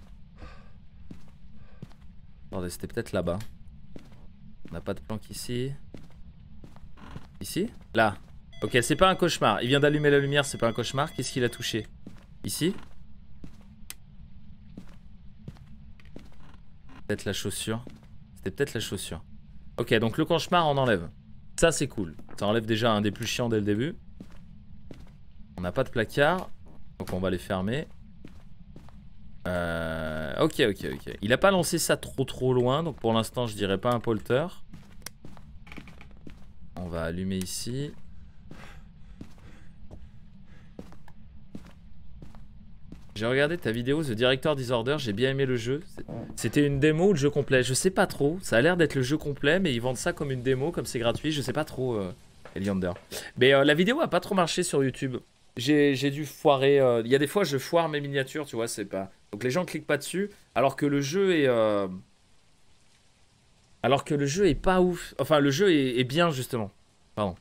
Attendez, c'était peut-être là-bas. On n'a pas de planque ici. Ici? Là. Ok, c'est pas un cauchemar. Il vient d'allumer la lumière, c'est pas un cauchemar. Qu'est-ce qu'il a touché? Ici? Peut-être la chaussure. C'était peut-être la chaussure. Ok, donc le cauchemar, on enlève. Ça, c'est cool. Ça enlève déjà un des plus chiants dès le début. On n'a pas de placard. Donc on va les fermer. Ok. Il a pas lancé ça trop loin. Donc pour l'instant, je dirais pas un polter. On va allumer ici. J'ai regardé ta vidéo The Director Disorder, j'ai bien aimé le jeu. C'était une démo ou le jeu complet? Je sais pas trop. Ça a l'air d'être le jeu complet, mais ils vendent ça comme une démo, comme c'est gratuit. Je sais pas trop, Eliander. Mais la vidéo a pas trop marché sur YouTube. J'ai dû foirer. Il y a des fois, je foire mes miniatures, tu vois, c'est pas. Donc les gens cliquent pas dessus, alors que le jeu est. Alors que le jeu est pas ouf. Enfin, le jeu est bien, justement. Pardon.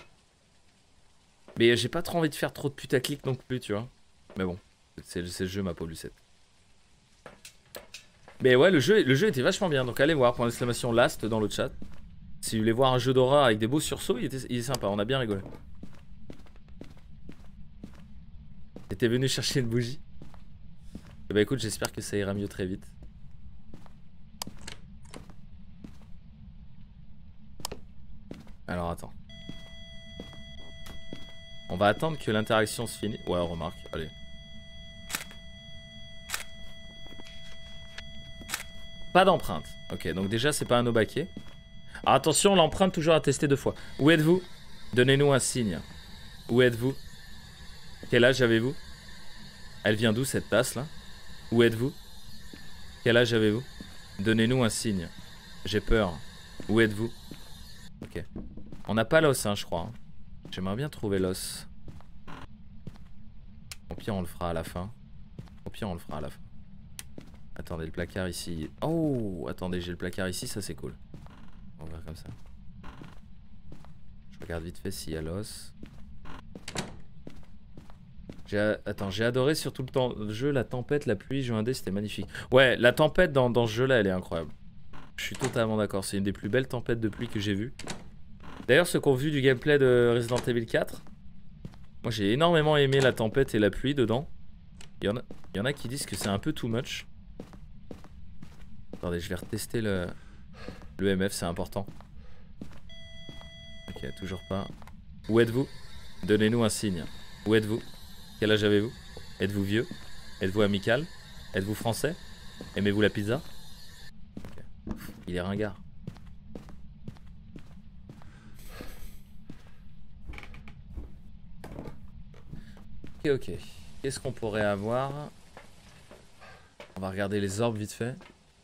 Mais j'ai pas trop envie de faire trop de putaclic non plus, tu vois. Mais bon. C'est le jeu, ma pauvre Lucette. Mais ouais, le jeu était vachement bien. Donc allez voir, !! Last dans le chat. Si vous voulez voir un jeu d'horreur avec des beaux sursauts, il est sympa, on a bien rigolé. Et t'es venu chercher une bougie? Et bah écoute, j'espère que ça ira mieux très vite. Alors attends. On va attendre que l'interaction se finisse. Ouais, remarque, allez. Pas d'empreinte. Ok, donc déjà, c'est pas un obaké. Alors attention, l'empreinte toujours à tester 2 fois. Où êtes-vous? Donnez-nous un signe. Où êtes-vous? Quel âge avez-vous? Elle vient d'où cette tasse là? Où êtes-vous? Quel âge avez-vous? Donnez-nous un signe. J'ai peur. Où êtes-vous? Ok. On n'a pas l'os, hein, je crois. J'aimerais bien trouver l'os. Au pire, on le fera à la fin. Attendez, le placard ici. Oh, attendez, j'ai le placard ici, ça c'est cool. On va faire comme ça. Je regarde vite fait s'il y a l'os. Attends, j'ai adoré sur tout le jeu la tempête, la pluie, jeu indé, c'était magnifique. Ouais, la tempête dans ce jeu là, elle est incroyable. Je suis totalement d'accord, c'est une des plus belles tempêtes de pluie que j'ai vues. D'ailleurs, ceux qui ont vu du gameplay de Resident Evil 4, moi j'ai énormément aimé la tempête et la pluie dedans. Il y en a qui disent que c'est un peu too much. Attendez, je vais retester le MF, c'est important. Ok, toujours pas. Où êtes-vous? Donnez-nous un signe. Où êtes-vous? Quel âge avez-vous? Êtes-vous vieux? Êtes-vous amical? Êtes-vous français? Aimez-vous la pizza? Okay. Il est ringard. Ok, ok. Qu'est-ce qu'on pourrait avoir? On va regarder les orbes vite fait.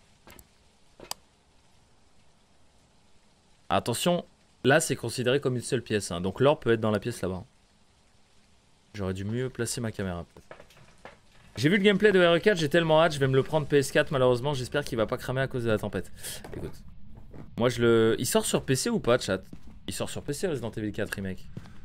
Attention, là c'est considéré comme une seule pièce, hein, donc l'orbe peut être dans la pièce là-bas. J'aurais dû mieux placer ma caméra peut-être. J'ai vu le gameplay de RE4, j'ai tellement hâte, je vais me le prendre PS4 malheureusement, j'espère qu'il va pas cramer à cause de la tempête. Écoute, moi je le... Il sort sur PC ou pas, chat? Il sort sur PC Resident Evil 4 Remake.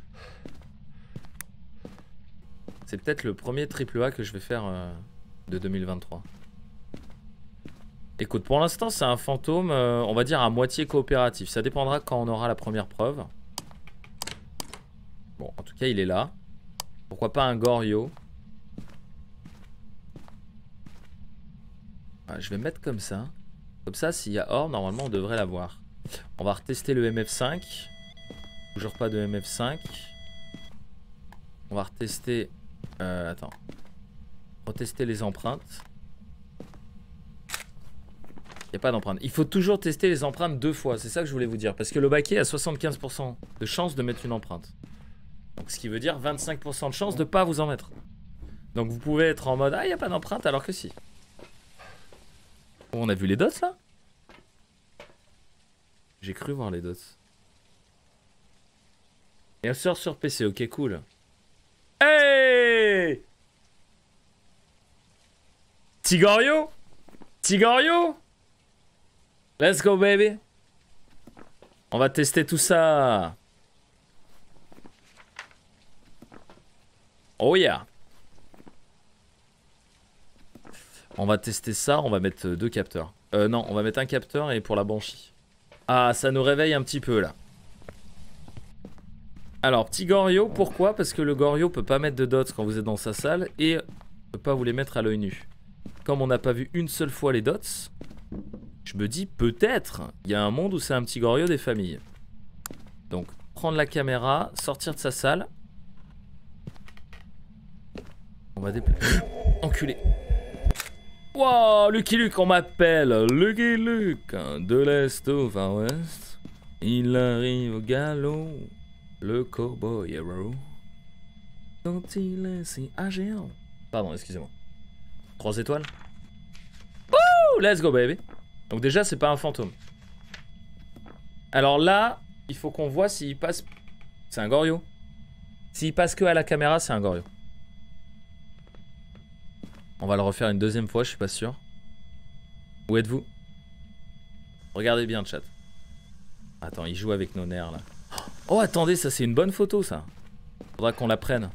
C'est peut-être le premier AAA que je vais faire de 2023. Écoute, pour l'instant c'est un fantôme, on va dire à moitié coopératif. Ça dépendra quand on aura la première preuve. Bon, en tout cas il est là. Pourquoi pas un Goryo? Ah, je vais mettre comme ça. Comme ça, s'il y a or, normalement on devrait l'avoir. On va retester le MF5. Toujours pas de MF5. On va retester... attends. Retester les empreintes. Il n'y a pas d'empreinte. Il faut toujours tester les empreintes 2 fois. C'est ça que je voulais vous dire. Parce que le baquet a 75% de chance de mettre une empreinte. Donc, ce qui veut dire 25% de chance de ne pas vous en mettre. Donc vous pouvez être en mode ah il n'y a pas d'empreinte alors que si. On a vu les dots là? J'ai cru voir les dots. Et elle sort sur PC, ok cool. Hey Tigorio? Tigorio? Let's go baby. On va tester tout ça. Oh yeah. On va tester ça, on va mettre 2 capteurs. Non, on va mettre un capteur et pour la Banshee. Ah, ça nous réveille un petit peu là. Alors, petit Goryo, pourquoi? Parce que le Goryo peut pas mettre de dots quand vous êtes dans sa salle et peut pas vous les mettre à l'œil nu. Comme on n'a pas vu une seule fois les dots, je me dis peut-être il y a un monde où c'est un petit Goryo des familles. Donc, prendre la caméra, sortir de sa salle. On va déplacer. Enculé. Wow, Lucky Luke, on m'appelle Lucky Luke de l'Est au Far West. Il arrive au galop, le cowboy hero. Quand il est si agéant. Pardon, excusez-moi. 3 étoiles. Wouh, let's go baby. Donc déjà, c'est pas un fantôme. Alors là, il faut qu'on voit s'il passe... C'est un Goryo. S'il passe que à la caméra, c'est un Goryo. On va le refaire une deuxième fois, je suis pas sûr. Où êtes-vous? Regardez bien, chat. Attends, il joue avec nos nerfs là. Oh, attendez, ça c'est une bonne photo ça. Faudra qu'on la prenne.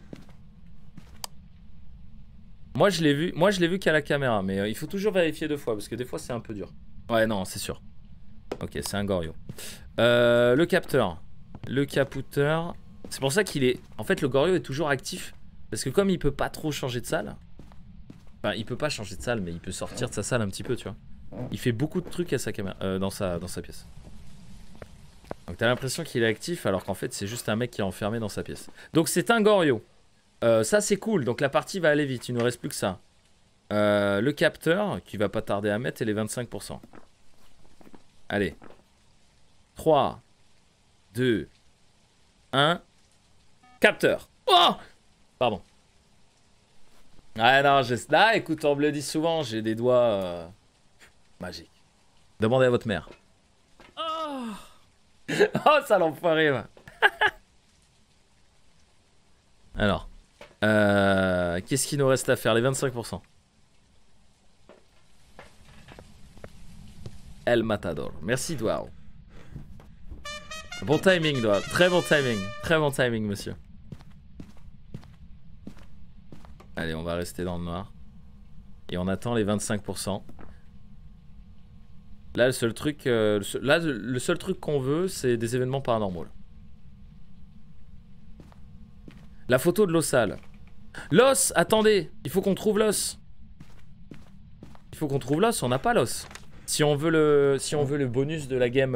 Moi je l'ai vu qu'à la caméra, mais il faut toujours vérifier 2 fois parce que des fois c'est un peu dur. Ouais, non, c'est sûr. Ok, c'est un Goryo. Le capteur. Le capouteur. C'est pour ça qu'il est... En fait, le Goryo est toujours actif. Parce que comme il peut pas trop changer de salle... Enfin, il peut pas changer de salle, mais il peut sortir de sa salle un petit peu, tu vois. Il fait beaucoup de trucs à sa caméra, dans sa pièce. Donc t'as l'impression qu'il est actif, alors qu'en fait c'est juste un mec qui est enfermé dans sa pièce. Donc c'est un Goryo. Ça c'est cool, donc la partie va aller vite, il ne reste plus que ça. Le capteur, qui va pas tarder à mettre, et les 25%. Allez. 3, 2, 1. Capteur. Oh! Pardon. Ah non, là, écoute, on me le dit souvent, j'ai des doigts magiques. Demandez à votre mère. Oh, oh ça l'enfoiré, va. Alors, qu'est-ce qu'il nous reste à faire? Les 25%. El Matador. Merci, Douaro. Bon timing, doigt. Très bon timing. Très bon timing, monsieur. Allez, on va rester dans le noir. Et on attend les 25%. Là, le seul truc, le seul truc qu'on veut, c'est des événements paranormaux. La photo de l'os sale. L'os, attendez, il faut qu'on trouve l'os. Il faut qu'on trouve l'os, on n'a pas l'os. Si on veut le bonus de la game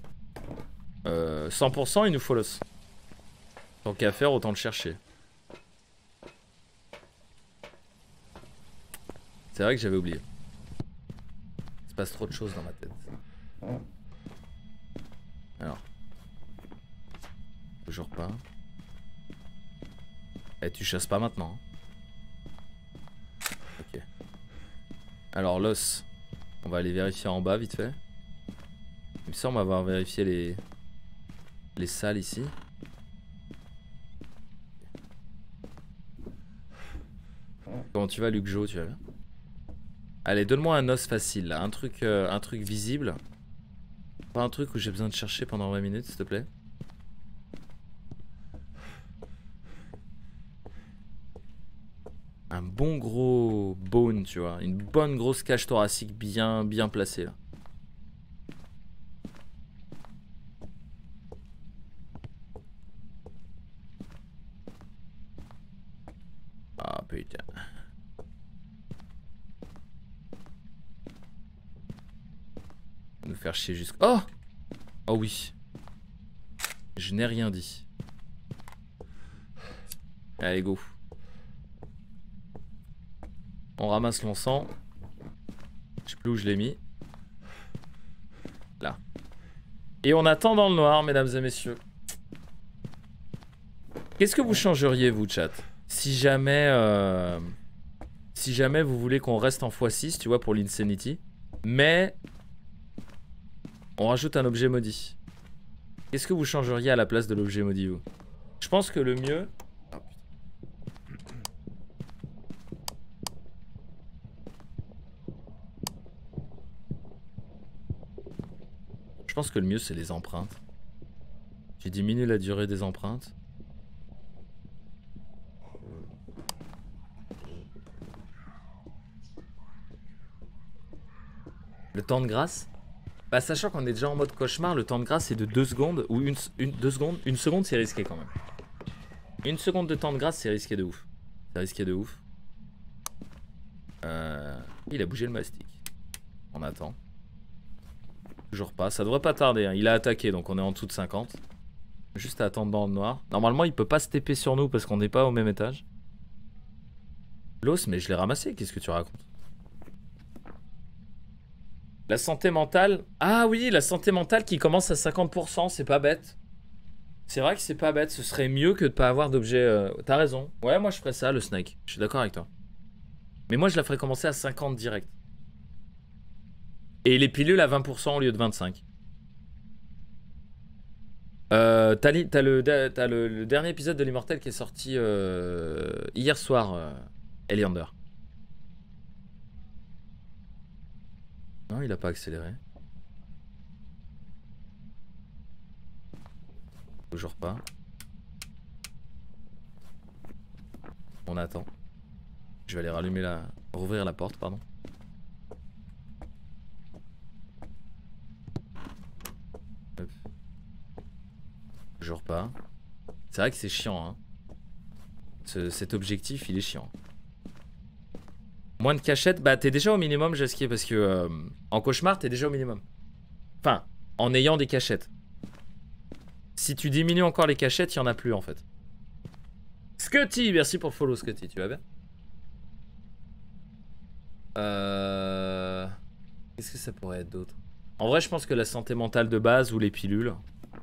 100%, il nous faut l'os. Tant qu'à faire, autant le chercher. C'est vrai que j'avais oublié. Il se passe trop de choses dans ma tête. Alors. Toujours pas. Eh, tu chasses pas maintenant. Ok. Alors, l'os. On va aller vérifier en bas vite fait. Il me semble avoir vérifié les salles ici. Comment tu vas, Luc Jo, tu vas bien? Allez, donne-moi un os facile là, un truc visible. Pas un truc où j'ai besoin de chercher pendant 20 minutes, s'il te plaît. Un bon gros bone, tu vois. Une bonne grosse cage thoracique bien placée là. Ah putain. Nous faire chier jusqu'à... Oh! Oh oui. Je n'ai rien dit. Allez, go. On ramasse l'encens. Je sais plus où je l'ai mis. Là. Et on attend dans le noir, mesdames et messieurs. Qu'est-ce que vous changeriez, vous, chat? Si jamais vous voulez qu'on reste en x6, tu vois, pour l'Insanity. Mais... on rajoute un objet maudit. Qu'est-ce que vous changeriez à la place de l'objet maudit, vous? Je pense que le mieux... Je pense que le mieux, c'est les empreintes. J'ai diminué la durée des empreintes. Le temps de grâce? Bah, sachant qu'on est déjà en mode cauchemar, le temps de grâce est de 2 secondes. Ou 2 secondes. Une seconde, c'est risqué quand même. Une seconde de temps de grâce, c'est risqué de ouf. C'est risqué de ouf. Il a bougé le mastic. On attend. Toujours pas. Ça devrait pas tarder. Hein. Il a attaqué, donc on est en dessous de 50. Juste à attendre dans le noir. Normalement, il peut pas se TP sur nous parce qu'on n'est pas au même étage. L'os, mais je l'ai ramassé. Qu'est-ce que tu racontes? La santé mentale. Ah oui, la santé mentale qui commence à 50%. C'est pas bête. C'est vrai que c'est pas bête. Ce serait mieux que de pas avoir d'objet. T'as raison. Ouais, moi je ferais ça, le snake. Je suis d'accord avec toi. Mais moi je la ferais commencer à 50 direct. Et les pilules à 20% au lieu de 25. T'as le dernier épisode de l'Immortel qui est sorti hier soir, Eliander. Non, il a pas accéléré. Toujours pas. On attend. Je vais aller rallumer la... rouvrir la porte, pardon. Hop. Toujours pas. C'est vrai que c'est chiant, hein. Cet objectif, il est chiant. Moins de cachettes, bah t'es déjà au minimum, Jasquier, parce que en cauchemar, t'es déjà au minimum. Enfin, en ayant des cachettes. Si tu diminues encore les cachettes, il n'y en a plus en fait. Scotty, merci pour le follow, Scotty, tu vas bien? Qu'est-ce que ça pourrait être d'autre? En vrai, je pense que la santé mentale de base ou les pilules.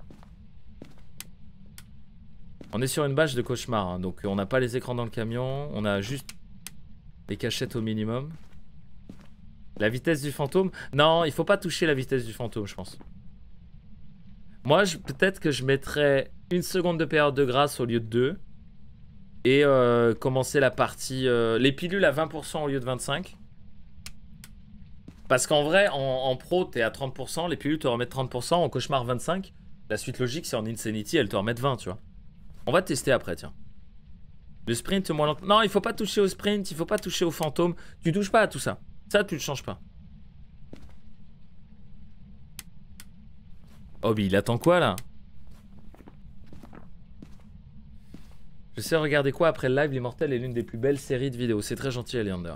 On est sur une bâche de cauchemar, hein, donc on n'a pas les écrans dans le camion, on a juste les cachettes au minimum. La vitesse du fantôme? Non, il faut pas toucher la vitesse du fantôme, je pense. Moi, peut-être que je mettrais 1 seconde de période de grâce au lieu de 2. Et commencer la partie... les pilules à 20% au lieu de 25. Parce qu'en vrai, en pro, t'es à 30%. Les pilules te remettent 30%. En cauchemar, 25%. La suite logique, c'est en Insanity, elle te remettre 20, tu vois. On va tester après, tiens. Le sprint moins lent. Non, il faut pas toucher au sprint, il faut pas toucher au fantôme. Tu touches pas à tout ça. Ça, tu le changes pas. Oh, mais il attend quoi, là? Je sais regarder quoi après le live. L'Immortel est l'une des plus belles séries de vidéos. C'est très gentil, Eleander.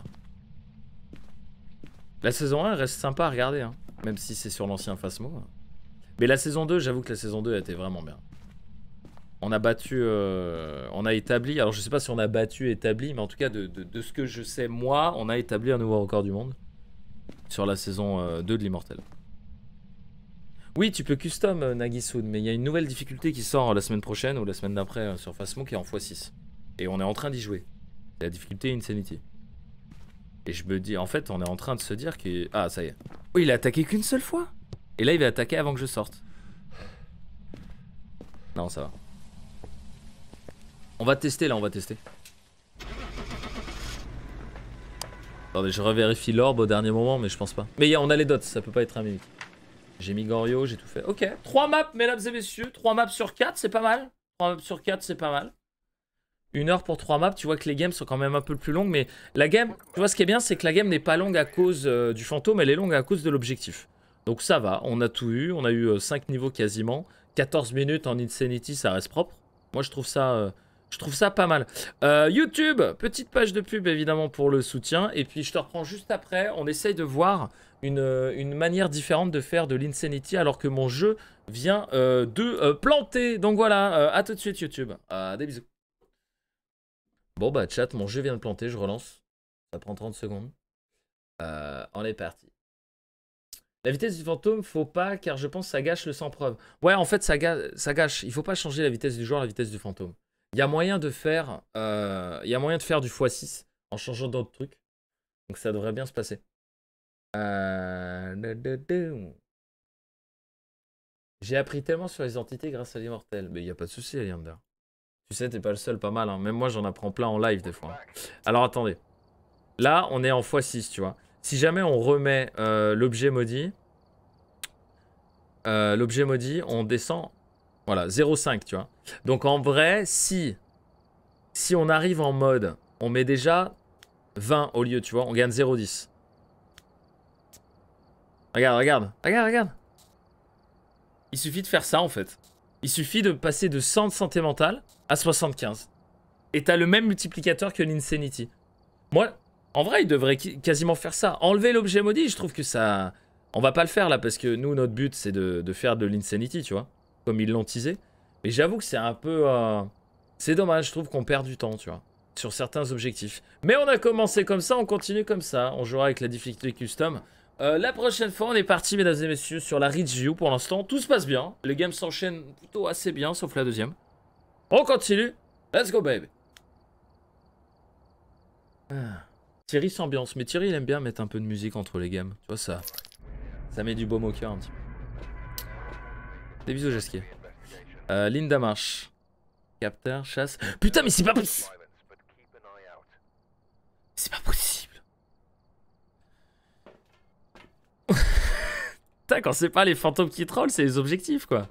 La saison 1 reste sympa à regarder, hein. Même si c'est sur l'ancien Phasmo. Mais la saison 2, j'avoue que la saison 2 était vraiment bien. On a battu, on a établi, alors je sais pas si on a battu, établi, mais en tout cas de ce que je sais moi, on a établi un nouveau record du monde sur la saison 2 de l'Immortel. Oui, tu peux custom Nagisoon, mais il y a une nouvelle difficulté qui sort la semaine prochaine ou la semaine d'après sur Phasmo qui est en x6. Et on est en train d'y jouer. C'est la difficulté Insanity. Et je me dis, en fait, on est en train de se dire que... Ah, ça y est. Oui, il a attaqué qu'une seule fois. Et là, il va attaquer avant que je sorte. Non, ça va. On va tester là, on va tester. Attendez, je revérifie l'orbe au dernier moment, mais je pense pas. Mais on a les dots, ça peut pas être un mimique. J'ai mis Goryo, j'ai tout fait. Ok, 3 maps, mesdames et messieurs. 3 maps sur 4, c'est pas mal. 3 maps sur 4, c'est pas mal. 1 heure pour 3 maps, tu vois que les games sont quand même un peu plus longues, mais la game, tu vois ce qui est bien, c'est que la game n'est pas longue à cause du fantôme, elle est longue à cause de l'objectif. Donc ça va, on a tout eu, on a eu 5 niveaux quasiment. 14 minutes en Insanity, ça reste propre. Moi je trouve ça pas mal. YouTube, petite page de pub évidemment pour le soutien. Et puis je te reprends juste après. On essaye de voir une manière différente de faire de l'Insanity alors que mon jeu vient de planter. Donc voilà, à tout de suite YouTube. Des bisous. Bon bah chat, mon jeu vient de planter, je relance. Ça prend 30 secondes. On est parti. La vitesse du fantôme, faut pas, car je pense que ça gâche le sans preuve. Ouais, en fait, ça gâche. Il faut pas changer la vitesse du joueur, la vitesse du fantôme. Il y a moyen de faire, du x6 en changeant d'autres trucs. Donc ça devrait bien se passer. J'ai appris tellement sur les entités grâce à l'Immortel. Mais il n'y a pas de souci, Aliander. Tu sais, t'es pas le seul, pas mal. Hein. Même moi, j'en apprends plein en live des fois. Alors attendez. Là, on est en x6, tu vois. Si jamais on remet l'objet maudit, on descend, voilà, 0,5, tu vois. Donc en vrai, si on arrive en mode, on met déjà 20 au lieu, tu vois, on gagne 0,10. Regarde. Il suffit de faire ça, en fait. Il suffit de passer de 100 de santé mentale à 75. Et t'as le même multiplicateur que l'Insanity. Moi, en vrai, il devrait quasiment faire ça. Enlever l'objet maudit, je trouve que ça... On va pas le faire, là, parce que nous, notre but, c'est de faire de l'Insanity, tu vois. Comme ils l'ont teasé. Mais j'avoue que c'est un peu... C'est dommage, je trouve qu'on perd du temps, tu vois. Sur certains objectifs. Mais on a commencé comme ça, on continue comme ça. On jouera avec la difficulté custom. La prochaine fois, on est parti, mesdames et messieurs, sur la Ridge View. Pour l'instant, tout se passe bien. Les games s'enchaînent plutôt assez bien, sauf la deuxième. On continue. Let's go, baby. Thierry s'ambiance. Mais Thierry, il aime bien mettre un peu de musique entre les games. Tu vois, ça met du baume au cœur un petit peu. Des bisous, Jasquier. Linda marche. Capteur, chasse. Putain, mais c'est pas possible. C'est pas possible. Putain, quand c'est pas les fantômes qui trollent, c'est les objectifs, quoi.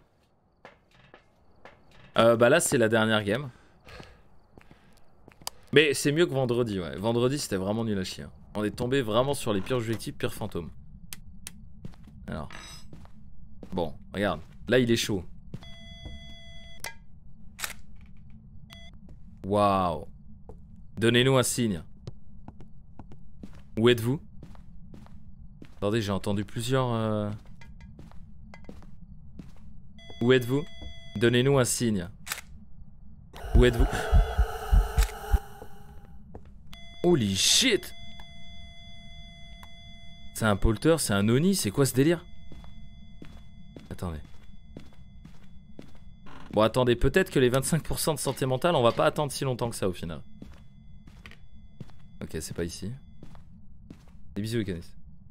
Bah là, c'est la dernière game. Mais c'est mieux que vendredi, ouais. Vendredi, c'était vraiment nul à chier. On est tombé vraiment sur les pires objectifs, pires fantômes. Alors. Bon, regarde. Là, il est chaud. Waouh. Donnez-nous un signe. Où êtes-vous? Attendez, j'ai entendu plusieurs... Où êtes-vous? Donnez-nous un signe. Où êtes-vous? Holy shit! C'est un polter, c'est un Oni, c'est quoi ce délire? Attendez. Bon, attendez, peut-être que les 25% de santé mentale, on va pas attendre si longtemps que ça au final. Ok, c'est pas ici. Des bisous, Canis.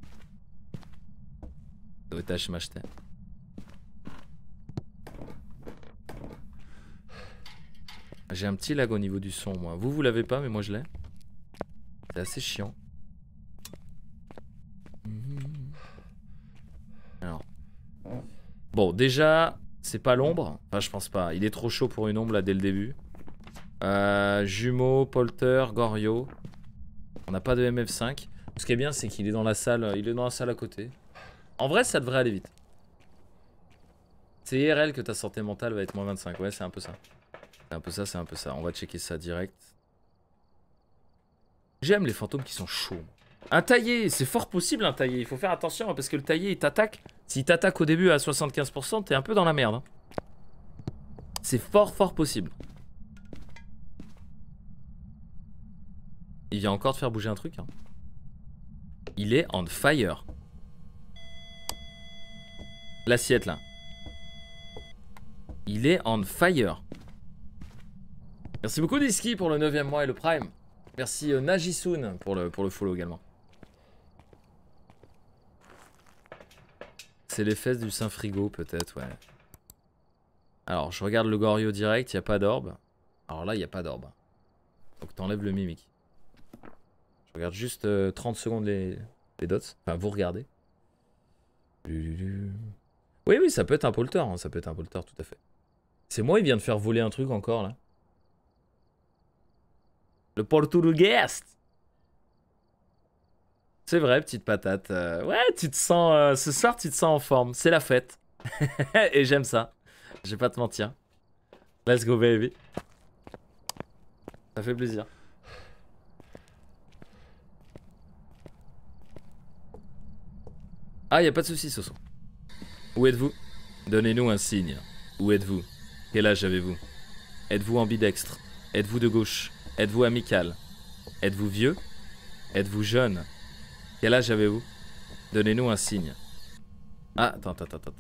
Otage m'acheter. J'ai un petit lag au niveau du son, moi. Vous l'avez pas, mais moi je l'ai. C'est assez chiant. Alors. Bon, déjà, C'est pas l'ombre. Enfin, je pense pas. Il est trop chaud pour une ombre là dès le début. Jumeau, Polter, Gorio. On n'a pas de MF5. Ce qui est bien, c'est qu'il est dans la salle. Il est dans la salle à côté. En vrai, ça devrait aller vite. C'est IRL que ta santé mentale va être moins 25. Ouais, c'est un peu ça. C'est un peu ça, c'est un peu ça. On va checker ça direct. J'aime les fantômes qui sont chauds. Un taillé, c'est fort possible un taillé. Il faut faire attention hein, parce que le taillé il t'attaque. S'il t'attaque au début à 75%, t'es un peu dans la merde. Hein. C'est fort possible. Il vient encore de faire bouger un truc. Hein. Il est on fire. L'assiette là. Il est on fire. Merci beaucoup Diski pour le 9e mois et le Prime. Merci Najisun pour le follow également. C'est les fesses du Saint-Frigo peut-être, ouais. Alors je regarde le Gorio direct, il n'y a pas d'orbe. Alors là il n'y a pas d'orbe. Donc t'enlèves le mimique. Je regarde juste 30 secondes les dots. Enfin vous regardez. Oui ça peut être un polter, hein. Ça peut être un polter tout à fait. C'est moi il vient de faire voler un truc encore là. Le portugais. C'est vrai, petite patate. Ouais, tu te sens... ce soir, tu te sens en forme. C'est la fête. Et j'aime ça. Je vais pas te mentir. Let's go, baby. Ça fait plaisir. Ah, y a pas de soucis, Soso. Où êtes-vous? Donnez-nous un signe. Où êtes-vous? Quel âge avez-vous? Êtes-vous ambidextre? Êtes-vous de gauche? Êtes-vous amical? Êtes-vous vieux? Êtes-vous jeune? Quel âge avez-vous? Donnez-nous un signe. Ah, attends. Attendez.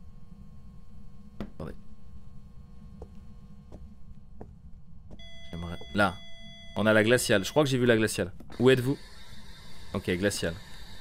J'aimerais... Là. On a la glaciale. Je crois que j'ai vu la glaciale. Où êtes-vous? Ok, glaciale.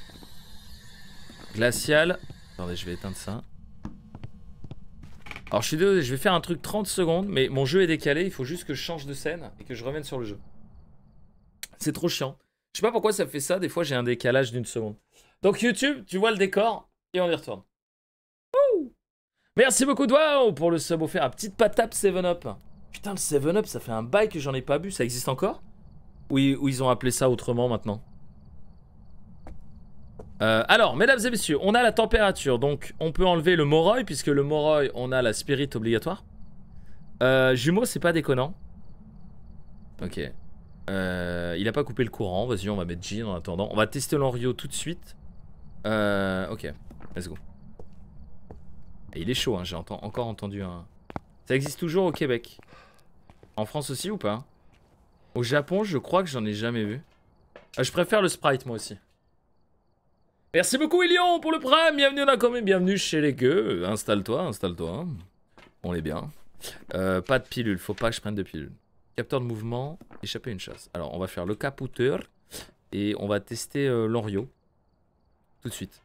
Glaciale. Attendez, je vais éteindre ça. Alors, je suis désolé, je vais faire un truc 30 secondes, mais mon jeu est décalé. Il faut juste que je change de scène et que je revienne sur le jeu. C'est trop chiant. Je sais pas pourquoi ça fait ça, des fois j'ai un décalage d'une seconde. Donc YouTube, tu vois le décor, et on y retourne. Ouh. Merci beaucoup Dwao pour le sub offert à petite patate 7-Up. Putain le 7-Up, ça fait un bail que j'en ai pas bu, ça existe encore? Ou ils ont appelé ça autrement maintenant? Alors, mesdames et messieurs, on a la température, donc on peut enlever le Moroi, puisque le Moroi, on a la spirit obligatoire. Jumeau, c'est pas déconnant. Ok. Il a pas coupé le courant, vas-y on va mettre Jean en attendant. On va tester l'Enrio tout de suite. Ok, let's go. Et il est chaud, hein, j'ai encore entendu un... Ça existe toujours au Québec. En France aussi ou pas? Au Japon, je crois que j'en ai jamais vu. Je préfère le Sprite moi aussi. Merci beaucoup Ilion pour le prime, bienvenue là quand même, bienvenue chez les gueux. Installe-toi. On est bien. Pas de pilule, faut pas que je prenne de pilule. Capteur de mouvement, échapper une chasse. Alors on va faire le capoteur et on va tester l'Enrio. Tout de suite.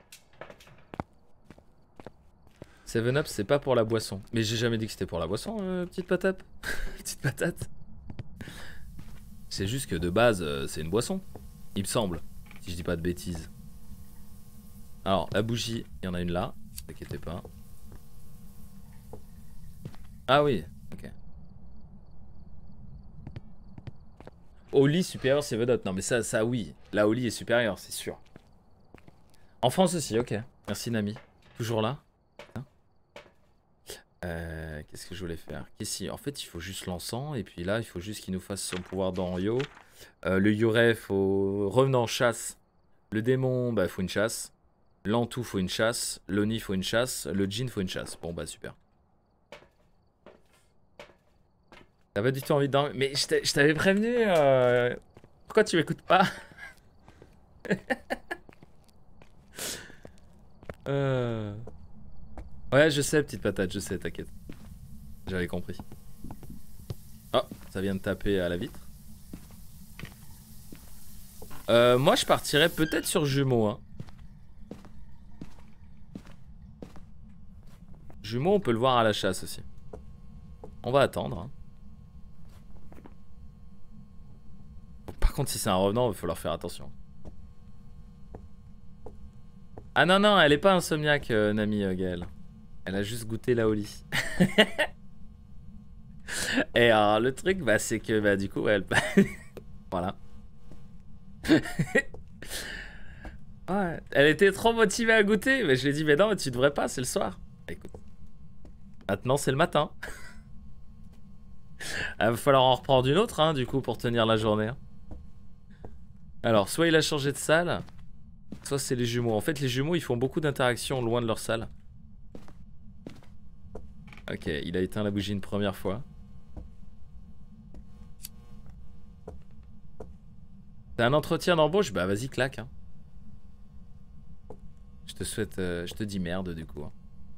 7-Up c'est pas pour la boisson. Mais j'ai jamais dit que c'était pour la boisson, petite patate. Petite patate. C'est juste que de base c'est une boisson. Il me semble. Si je dis pas de bêtises. Alors la bougie, il y en a une là. Ne t'inquiétez pas. Ah oui, ok. Au lit supérieur, c'est Vedot. Non, mais ça oui. La au lit est supérieure, c'est sûr. En France aussi, ok. Merci, Nami. Toujours là. Qu'est-ce que je voulais faire? En fait, il faut juste l'encens. Et puis là, il faut juste qu'il nous fasse son pouvoir d'Enrio. Le Yurei, faut revenant chasse. Le démon, bah, faut une chasse. L'Antou, faut une chasse. L'Oni, faut une chasse. Le Djinn, faut une chasse. Bon, bah, super. T'as pas du tout envie de dormir. Mais je t'avais prévenu. Pourquoi tu m'écoutes pas? Ouais, je sais, petite patate, je sais, t'inquiète. J'avais compris. Oh, ça vient de taper à la vitre. Moi, je partirais peut-être sur Jumeau. Hein. Jumeau, on peut le voir à la chasse aussi. On va attendre. Hein. Par contre, si c'est un revenant, il va falloir faire attention. Ah non, non, elle est pas insomniaque, Nami Gaël. Elle a juste goûté la Oli. Et alors, le truc, bah, c'est que bah, du coup, elle... voilà. Ouais, elle était trop motivée à goûter, mais je lui ai dit, mais non, mais tu devrais pas, c'est le soir. Écoute, maintenant c'est le matin. Il va falloir en reprendre une autre, hein, du coup, pour tenir la journée. Hein. Alors, soit il a changé de salle, soit c'est les jumeaux. En fait, les jumeaux, ils font beaucoup d'interactions loin de leur salle. Ok, il a éteint la bougie une première fois. T'as un entretien d'embauche? Bah vas-y, claque. Hein. Je te souhaite... je te dis merde, du coup. Hein.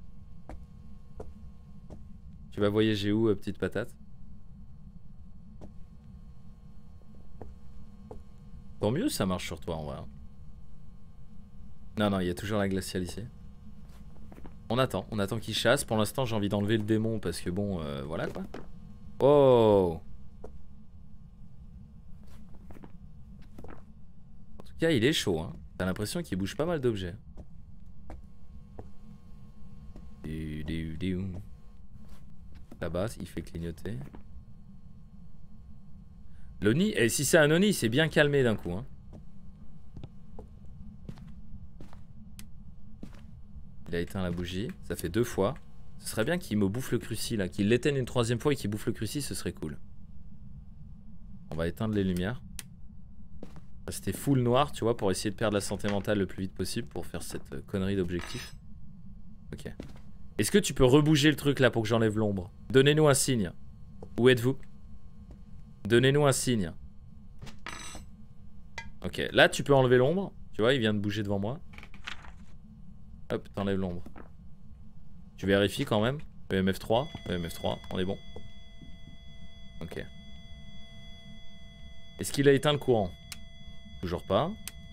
Tu vas voyager où, petite patate? Tant mieux, ça marche sur toi, en vrai. Hein. Non, non, il y a toujours la glaciale ici. On attend qu'il chasse. Pour l'instant, j'ai envie d'enlever le démon parce que bon, voilà quoi. Oh! En tout cas, il est chaud. Hein. T'as l'impression qu'il bouge pas mal d'objets. Là-bas, il fait clignoter. L'Oni, et si c'est un Oni, il s'est bien calmé d'un coup. Hein. Il a éteint la bougie, ça fait 2 fois. Ce serait bien qu'il me bouffe le cruci là, qu'il l'éteigne une 3e fois et qu'il bouffe le cruci, ce serait cool. On va éteindre les lumières. Rester full noir, tu vois, pour essayer de perdre la santé mentale le plus vite possible pour faire cette connerie d'objectif. Ok. Est-ce que tu peux rebouger le truc là pour que j'enlève l'ombre? Donnez-nous un signe. Où êtes-vous? Donnez-nous un signe. Ok, là tu peux enlever l'ombre. Tu vois, il vient de bouger devant moi. Hop, t'enlèves l'ombre. Tu vérifies quand même. EMF3, EMF3, on est bon. Ok. Est-ce qu'il a éteint le courant? Toujours pas.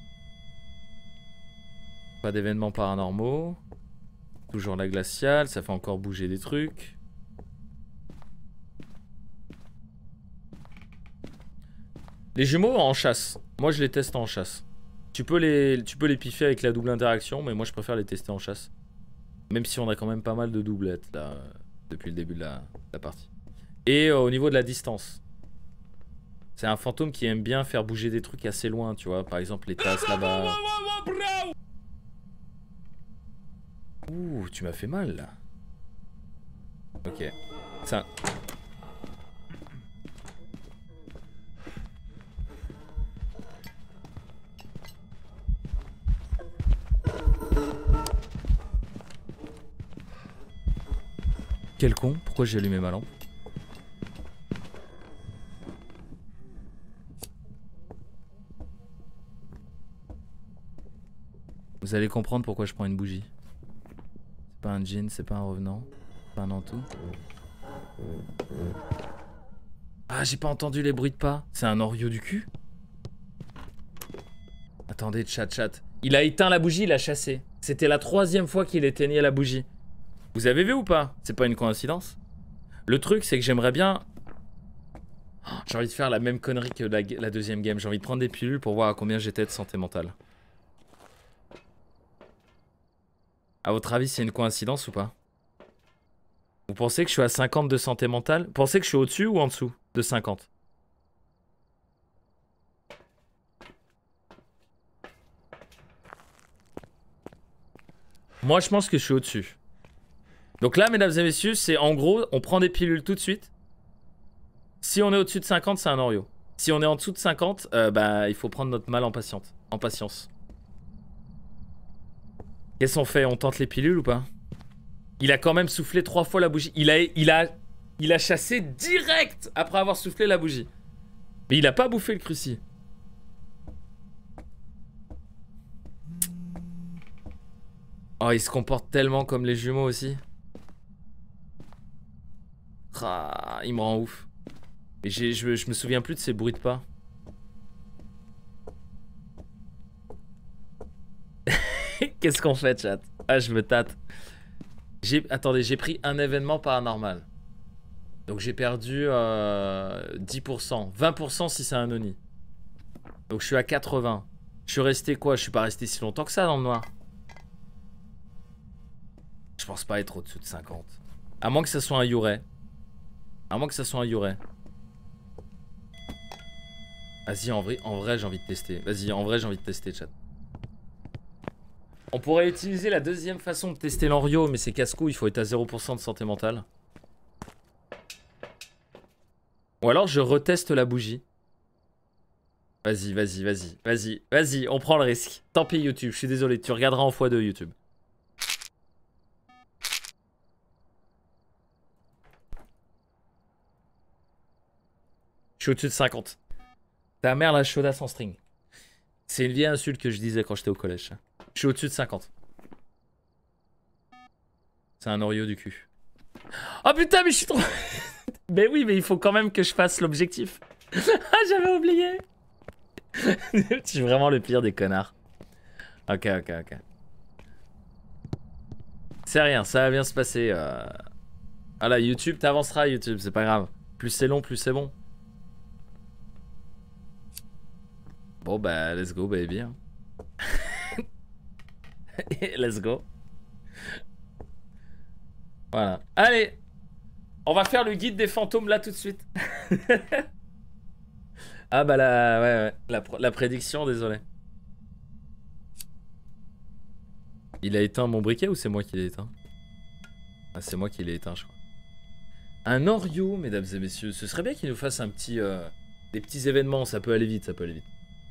Pas d'événements paranormaux. Toujours la glaciale, ça fait encore bouger des trucs. Les jumeaux en chasse. Moi je les teste en chasse. Tu peux les piffer avec la double interaction, mais moi je préfère les tester en chasse. Même si on a quand même pas mal de doublettes là, depuis le début de la partie. Et au niveau de la distance. C'est un fantôme qui aime bien faire bouger des trucs assez loin, tu vois. Par exemple les tasses là-bas. Ouh, tu m'as fait mal là. Ok. Ça... Quel con, pourquoi j'ai allumé ma lampe? Vous allez comprendre pourquoi je prends une bougie. C'est pas un djinn, c'est pas un revenant, c'est pas un Nantou. Ah, j'ai pas entendu les bruits de pas. C'est un Orio du cul? Attendez, chat. Il a éteint la bougie, il a chassé. C'était la 3e fois qu'il éteignait la bougie. Vous avez vu ou pas? C'est pas une coïncidence? Le truc, c'est que j'aimerais bien... Oh, j'ai envie de faire la même connerie que la 2e game. J'ai envie de prendre des pilules pour voir à combien j'étais de santé mentale. À votre avis, c'est une coïncidence ou pas? Vous pensez que je suis à 50 de santé mentale? Vous pensez que je suis au-dessus ou en dessous de 50? Moi, je pense que je suis au-dessus. Donc là, mesdames et messieurs, c'est en gros, on prend des pilules tout de suite. Si on est au-dessus de 50, c'est un Orio. Si on est en dessous de 50, bah, il faut prendre notre mal en patience. Qu'est-ce qu'on fait? On tente les pilules ou pas? Il a quand même soufflé 3 fois la bougie. Il a chassé direct après avoir soufflé la bougie. Mais il a pas bouffé le cruci. Oh, il se comporte tellement comme les jumeaux aussi. Ah, il me rend ouf. Et je me souviens plus de ces bruits de pas. Qu'est-ce qu'on fait, chat? Ah, je me tâte. Attendez, j'ai pris un événement paranormal. Donc j'ai perdu 10%. 20% si c'est un Oni. Donc je suis à 80. Je suis resté quoi? Je suis pas resté si longtemps que ça dans le noir. pense pas être au-dessous de 50. À moins que ça soit un Yurai. À moins que ça soit un Yurai. Vas-y, en vrai j'ai envie de tester. Vas-y, en vrai j'ai envie de tester, chat. On pourrait utiliser la deuxième façon de tester l'Enrio, mais c'est casse-cou, il faut être à 0% de santé mentale. Ou alors je reteste la bougie. Vas-y, vas-y, vas-y, vas-y, vas-y, on prend le risque. Tant pis YouTube, je suis désolé, tu regarderas en x2 YouTube. Je suis au-dessus de 50. Ta mère la chaudasse en string. C'est une vieille insulte que je disais quand j'étais au collège. Je suis au-dessus de 50. C'est un Oreo du cul. Oh putain, mais je suis trop... Mais oui, mais il faut quand même que je fasse l'objectif. Ah, j'avais oublié. Je suis vraiment le pire des connards. Ok. C'est rien, ça va bien se passer. Ah là, YouTube, t'avanceras YouTube, c'est pas grave. Plus c'est long, plus c'est bon. Bon bah, let's go baby. Let's go. Voilà. Allez, on va faire le guide des fantômes là tout de suite. Ah bah ouais. La prédiction, désolé. Il a éteint mon briquet ou c'est moi qui l'ai éteint? Ah, c'est moi qui l'ai éteint, je crois. Un Oreo, mesdames et messieurs. Ce serait bien qu'il nous fasse un petit... des petits événements, ça peut aller vite, ça peut aller vite.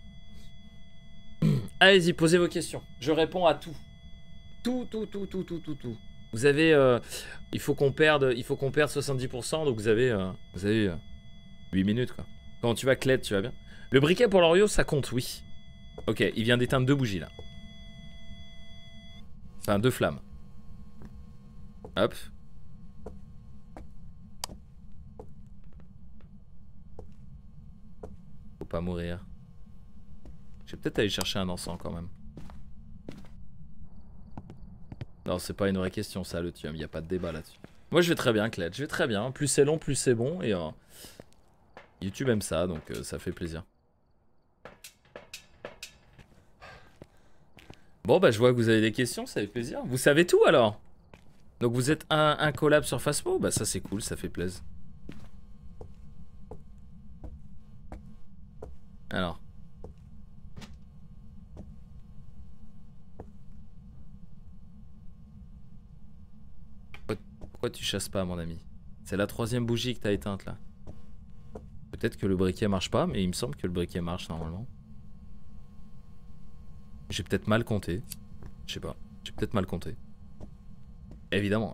Allez-y, posez vos questions. Je réponds à tout. Tout. Vous avez... il faut qu'on perde 70%, donc vous avez 8 minutes, quoi. Quand tu vas, Cled, tu vas bien. Le briquet pour l'Oreo, ça compte, oui. Ok, il vient d'éteindre 2 bougies, là. Enfin, 2 flammes. Hop. Faut pas mourir. Je vais peut-être aller chercher un encens, quand même. Non, c'est pas une vraie question, ça, le Thium. Il n'y a pas de débat là-dessus. Moi, je vais très bien, Cled. Je vais très bien. Plus c'est long, plus c'est bon. Et YouTube aime ça, donc ça fait plaisir. Bon, bah, je vois que vous avez des questions, ça fait plaisir. Vous savez tout, alors? Donc, vous êtes un collab sur Phasmo? Bah, ça, c'est cool, ça fait plaisir. Alors. Pourquoi tu chasses pas, mon ami? C'est la 3e bougie que t'as éteinte, là. Peut-être que le briquet marche pas, mais il me semble que le briquet marche, normalement. J'ai peut-être mal compté. Je sais pas. J'ai peut-être mal compté. Évidemment.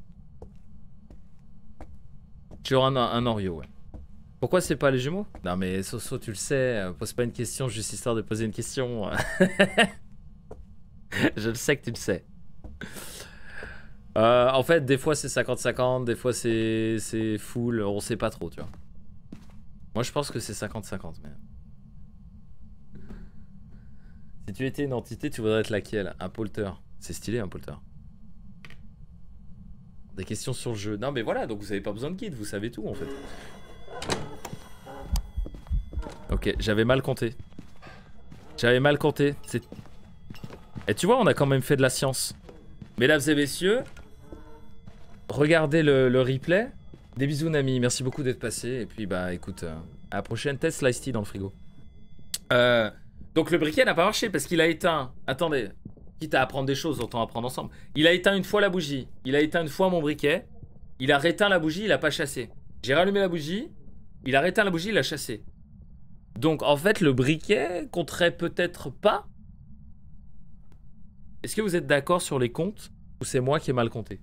Tu auras un Oreo, ouais. Pourquoi c'est pas les jumeaux? Non, mais Soso, tu le sais. Pose pas une question juste histoire de poser une question. Je le sais que tu le sais. En fait, des fois c'est 50-50, des fois c'est full, on sait pas trop, tu vois. Moi je pense que c'est 50-50, mais... Si tu étais une entité, tu voudrais être laquelle? Un polter. C'est stylé, un polter. Des questions sur le jeu. Non mais voilà, donc vous avez pas besoin de guide, vous savez tout en fait. Ok, j'avais mal compté. Et tu vois, on a quand même fait de la science. Mesdames et messieurs... Regardez le replay. Des bisous Nami, merci beaucoup d'être passé. Et puis bah écoute, à la prochaine, test Slice Tea dans le frigo. Donc le briquet n'a pas marché parce qu'il a éteint... Attendez, quitte à apprendre des choses, autant apprendre ensemble. Il a éteint une fois la bougie, il a éteint une fois mon briquet. Il a réteint la bougie, il a pas chassé. J'ai rallumé la bougie, il a réteint la bougie, il a chassé. Donc en fait le briquet compterait peut-être pas. Est-ce que vous êtes d'accord sur les comptes ou c'est moi qui ai mal compté?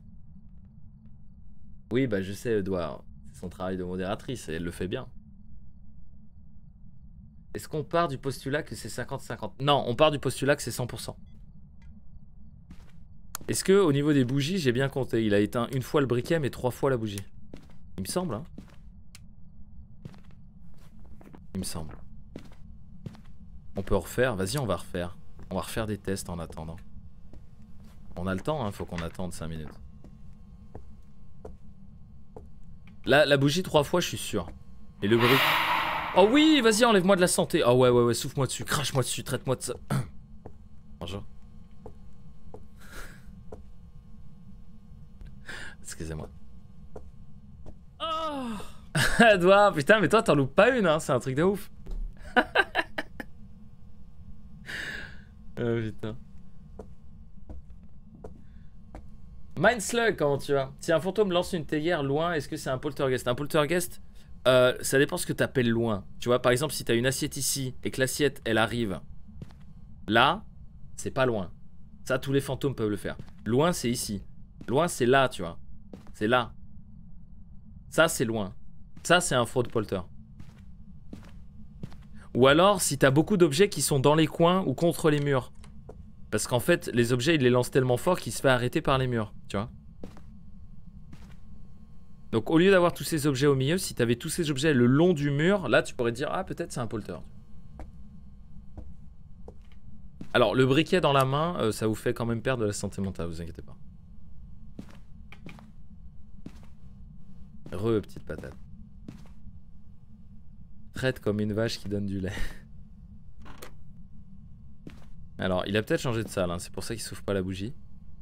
Oui, bah je sais, Edouard. C'est son travail de modératrice et elle le fait bien. Est-ce qu'on part du postulat que c'est 50-50? Non, on part du postulat que c'est 100%. Est-ce que au niveau des bougies, j'ai bien compté? Il a éteint une fois le briquet, mais 3 fois la bougie. Il me semble, hein. Il me semble. On peut refaire. Vas-y, on va refaire. On va refaire des tests en attendant. On a le temps, hein. Faut qu'on attende 5 minutes. Là, la bougie 3 fois, je suis sûr. Et le briquet... Oh oui, vas-y, enlève-moi de la santé. Oh ouais, souffle-moi dessus, crache-moi dessus, traite-moi de ça. Bonjour. Excusez-moi. Oh Doigt, putain, mais toi t'en loupes pas une, hein, c'est un truc de ouf. Oh putain. Mindslug, comment tu vas? Si un fantôme lance une théière loin, est-ce que c'est un poltergeist? Un poltergeist, ça dépend ce que t'appelles loin. Tu vois, par exemple, si t'as une assiette ici et que l'assiette, elle arrive là, c'est pas loin. Ça, tous les fantômes peuvent le faire. Loin, c'est ici. Loin, c'est là, tu vois. C'est là. Ça, c'est loin. Ça, c'est un fraud polter. Ou alors, si t'as beaucoup d'objets qui sont dans les coins ou contre les murs. Parce qu'en fait, les objets, ils les lancent tellement fort qu'il se fait arrêter par les murs, tu vois. Donc, au lieu d'avoir tous ces objets au milieu, si t'avais tous ces objets le long du mur, là, tu pourrais te dire, ah, peut-être c'est un polter. Alors, le briquet dans la main, ça vous fait quand même perdre de la santé mentale, vous inquiétez pas. Petite patate. Traite comme une vache qui donne du lait. Alors, il a peut-être changé de salle, hein, c'est pour ça qu'il souffle pas la bougie.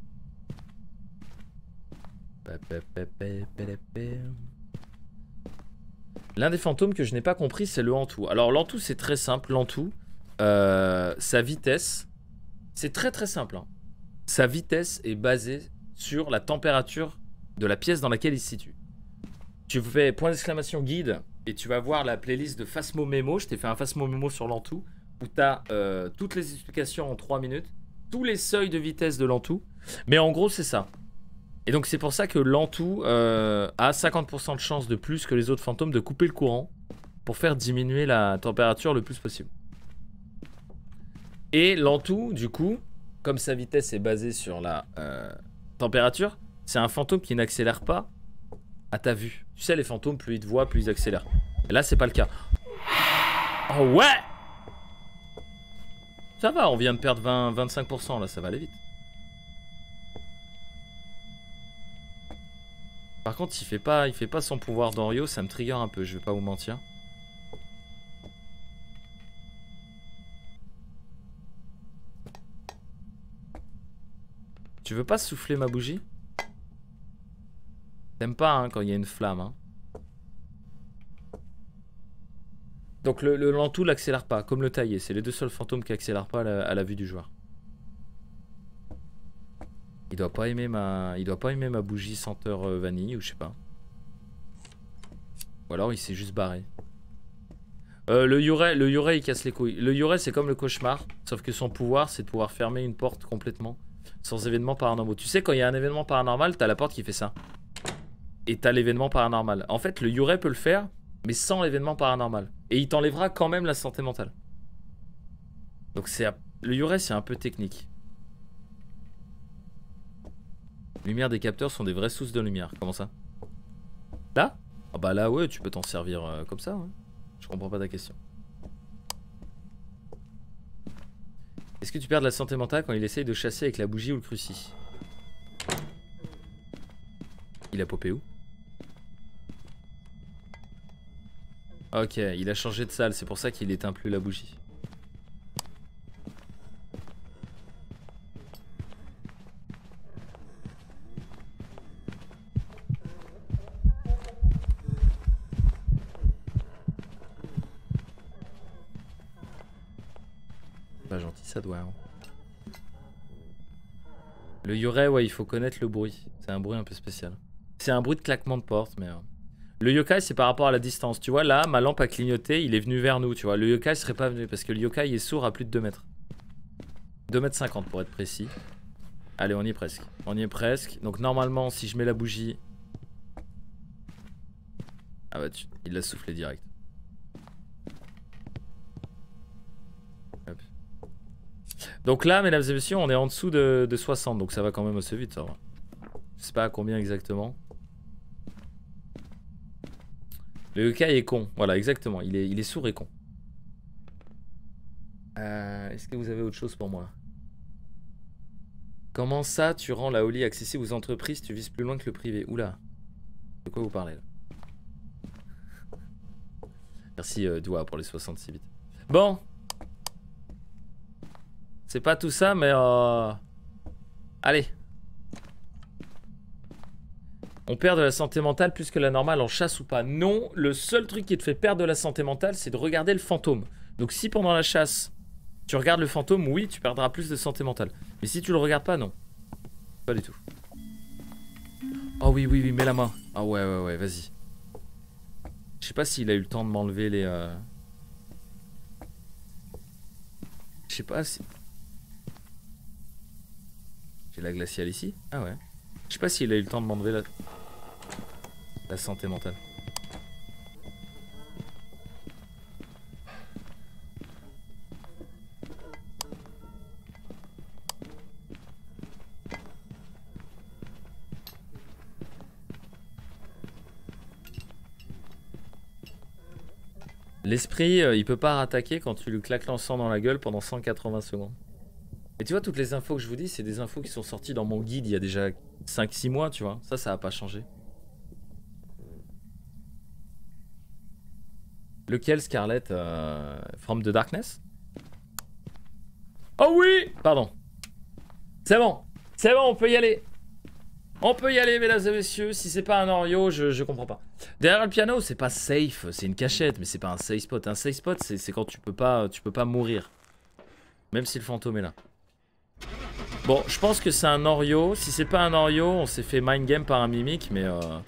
L'un des fantômes que je n'ai pas compris, c'est le Hantou. Alors, l'Hantou, c'est très simple. L'Hantou, sa vitesse, c'est très très simple. Hein. Sa vitesse est basée sur la température de la pièce dans laquelle il se situe. Tu fais point d'exclamation guide et tu vas voir la playlist de Phasmo Memo. Je t'ai fait un Phasmo Memo sur l'Hantou où tu as toutes les explications en 3 minutes, tous les seuils de vitesse de l'Hantou. Mais en gros, c'est ça. Et donc, c'est pour ça que l'Hantou a 50% de chance de plus que les autres fantômes de couper le courant pour faire diminuer la température le plus possible. Et l'Hantou, du coup, comme sa vitesse est basée sur la température, c'est un fantôme qui n'accélère pas à ta vue. Tu sais, les fantômes, plus ils te voient, plus ils accélèrent. Et là, c'est pas le cas. Oh ouais! Ça va, on vient de perdre 25% là, ça va aller vite. Par contre, il fait pas son pouvoir d'Orio, ça me trigger un peu, je vais pas vous mentir. Tu veux pas souffler ma bougie? T'aimes pas hein, quand il y a une flamme. Hein. Donc le Lantou l'accélère pas, comme le taillé. C'est les deux seuls fantômes qui accélèrent pas à la vue du joueur. Il doit pas aimer ma bougie senteur vanille ou je sais pas. Ou alors il s'est juste barré. Le Yurei il casse les couilles. Le Yurei c'est comme le cauchemar, sauf que son pouvoir c'est de pouvoir fermer une porte complètement sans événement paranormal. Tu sais quand il y a un événement paranormal, t'as la porte qui fait ça. Et t'as l'événement paranormal. En fait le Yurei peut le faire, mais sans l'événement paranormal. Et il t'enlèvera quand même la santé mentale. Donc le Yurei c'est un peu technique. Lumière des capteurs sont des vraies sources de lumière. Comment ça? Là? Ah bah là ouais tu peux t'en servir comme ça. Ouais. Je comprends pas ta question. Est-ce que tu perds de la santé mentale quand il essaye de chasser avec la bougie ou le crucifix? Il a popé où? Ok, il a changé de salle, c'est pour ça qu'il éteint plus la bougie. Pas gentil ça doit. Hein. Le Yurei, ouais, il faut connaître le bruit. C'est un bruit un peu spécial. C'est un bruit de claquement de porte, mais... Le yokai, c'est par rapport à la distance. Tu vois, là, ma lampe a clignoté, il est venu vers nous, tu vois. Le yokai serait pas venu, parce que le yokai est sourd à plus de 2 mètres. 2,50 m pour être précis. Allez, on y est presque. On y est presque. Donc normalement, si je mets la bougie... Ah bah, il l'a soufflé direct. Hop. Donc là, mesdames et messieurs, on est en dessous de 60, donc ça va quand même assez vite, ça va. Je sais pas à combien exactement. Le yokai est con, voilà, exactement. Il est sourd et con. Est-ce que vous avez autre chose pour moi? Comment ça, tu rends la Oli accessible aux entreprises? Tu vises plus loin que le privé. Oula. De quoi vous parlez là? Merci Doua pour les 66 bits. Bon. C'est pas tout ça, mais... Allez. On perd de la santé mentale plus que la normale en chasse ou pas? Non, le seul truc qui te fait perdre de la santé mentale, c'est de regarder le fantôme. Donc si pendant la chasse, tu regardes le fantôme, oui, tu perdras plus de santé mentale. Mais si tu le regardes pas, non. Pas du tout. Oh oui, oui, oui, mets la main. Ah ouais, ouais, ouais, vas-y. Je sais pas s'il a eu le temps de m'enlever les... Je sais pas si... J'ai la glaciale ici? Ah ouais. Je sais pas s'il a eu le temps de m'enlever la santé mentale. L'esprit, il peut pas rattaquer quand tu lui claques l'encens dans la gueule pendant 180 secondes. Et tu vois, toutes les infos que je vous dis, c'est des infos qui sont sorties dans mon guide il y a déjà 5-6 mois, tu vois. Ça a pas changé. Lequel, Scarlett From the Darkness? Oh oui! Pardon. C'est bon. C'est bon, on peut y aller. On peut y aller, mesdames et messieurs. Si c'est pas un Oreo, je comprends pas. Derrière le piano, c'est pas safe. C'est une cachette, mais c'est pas un safe spot. Un safe spot, c'est quand tu peux pas mourir. Même si le fantôme est là. Bon, je pense que c'est un Oreo. Si c'est pas un Oreo, on s'est fait mind game par un mimique, mais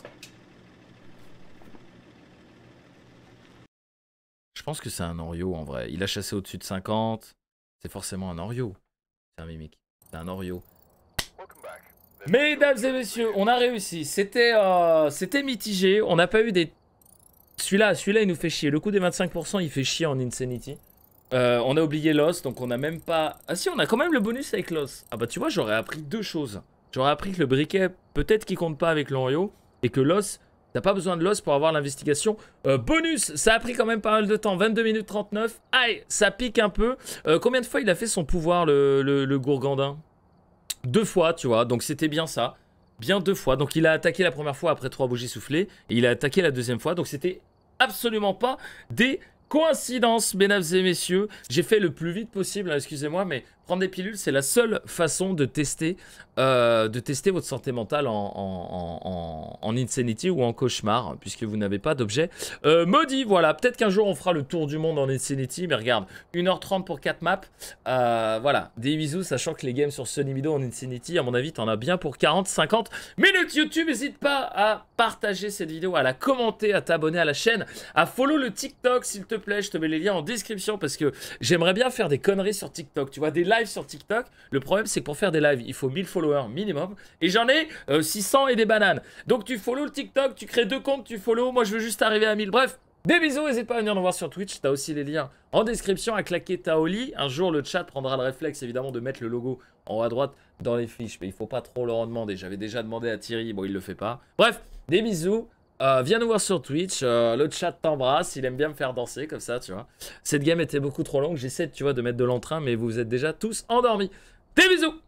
je pense que c'est un Oreo en vrai. Il a chassé au-dessus de 50. C'est forcément un Oreo. C'est un mimique. C'est un Oreo. Mesdames et messieurs, on a réussi. C'était mitigé. On n'a pas eu des... Celui-là, il nous fait chier. Le coup des 25%, il fait chier en Insanity. On a oublié l'os, donc on n'a même pas... Ah si, on a quand même le bonus avec l'os. Ah bah tu vois, j'aurais appris deux choses. J'aurais appris que le briquet, peut-être qu'il compte pas avec l'Oreo, et que l'os, t'as pas besoin de l'os pour avoir l'investigation. Bonus, ça a pris quand même pas mal de temps, 22 minutes 39. Aïe, ça pique un peu. Combien de fois il a fait son pouvoir, le gourgandin? 2 fois, tu vois, donc c'était bien ça. Bien 2 fois. Donc il a attaqué la première fois après 3 bougies soufflées, et il a attaqué la deuxième fois, donc c'était absolument pas des... coïncidence, mesdames et messieurs. J'ai fait le plus vite possible, hein, excusez-moi, mais prendre des pilules, c'est la seule façon de tester votre santé mentale en Insanity ou en cauchemar, puisque vous n'avez pas d'objet maudit. Voilà, peut-être qu'un jour on fera le tour du monde en Insanity, mais regarde, 1h30 pour 4 maps. Voilà, des bisous, sachant que les games sur Sunny Meadow en Insanity, à mon avis, t'en as bien pour 40-50 minutes. YouTube, n'hésite pas à partager cette vidéo, à la commenter, à t'abonner à la chaîne, à follow le TikTok, s'il te plaît. Je te mets les liens en description parce que j'aimerais bien faire des conneries sur TikTok. Tu vois, des lives sur TikTok. Le problème, c'est que pour faire des lives, il faut 1000 followers minimum. Et j'en ai 600 et des bananes. Donc tu follow le TikTok, tu crées 2 comptes, tu follow. Moi, je veux juste arriver à 1000. Bref, des bisous. N'hésite pas à venir nous voir sur Twitch. T'as aussi les liens en description, à claquer ta Oli. Un jour, le chat prendra le réflexe, évidemment, de mettre le logo en haut à droite dans les fiches. Mais il faut pas trop leur en demander. J'avais déjà demandé à Thierry. Bon, il le fait pas. Bref, des bisous. Viens nous voir sur Twitch, le chat t'embrasse, il aime bien me faire danser comme ça, tu vois. Cette game était beaucoup trop longue, j'essaie, tu vois, de mettre de l'entrain, mais vous êtes déjà tous endormis. Des bisous!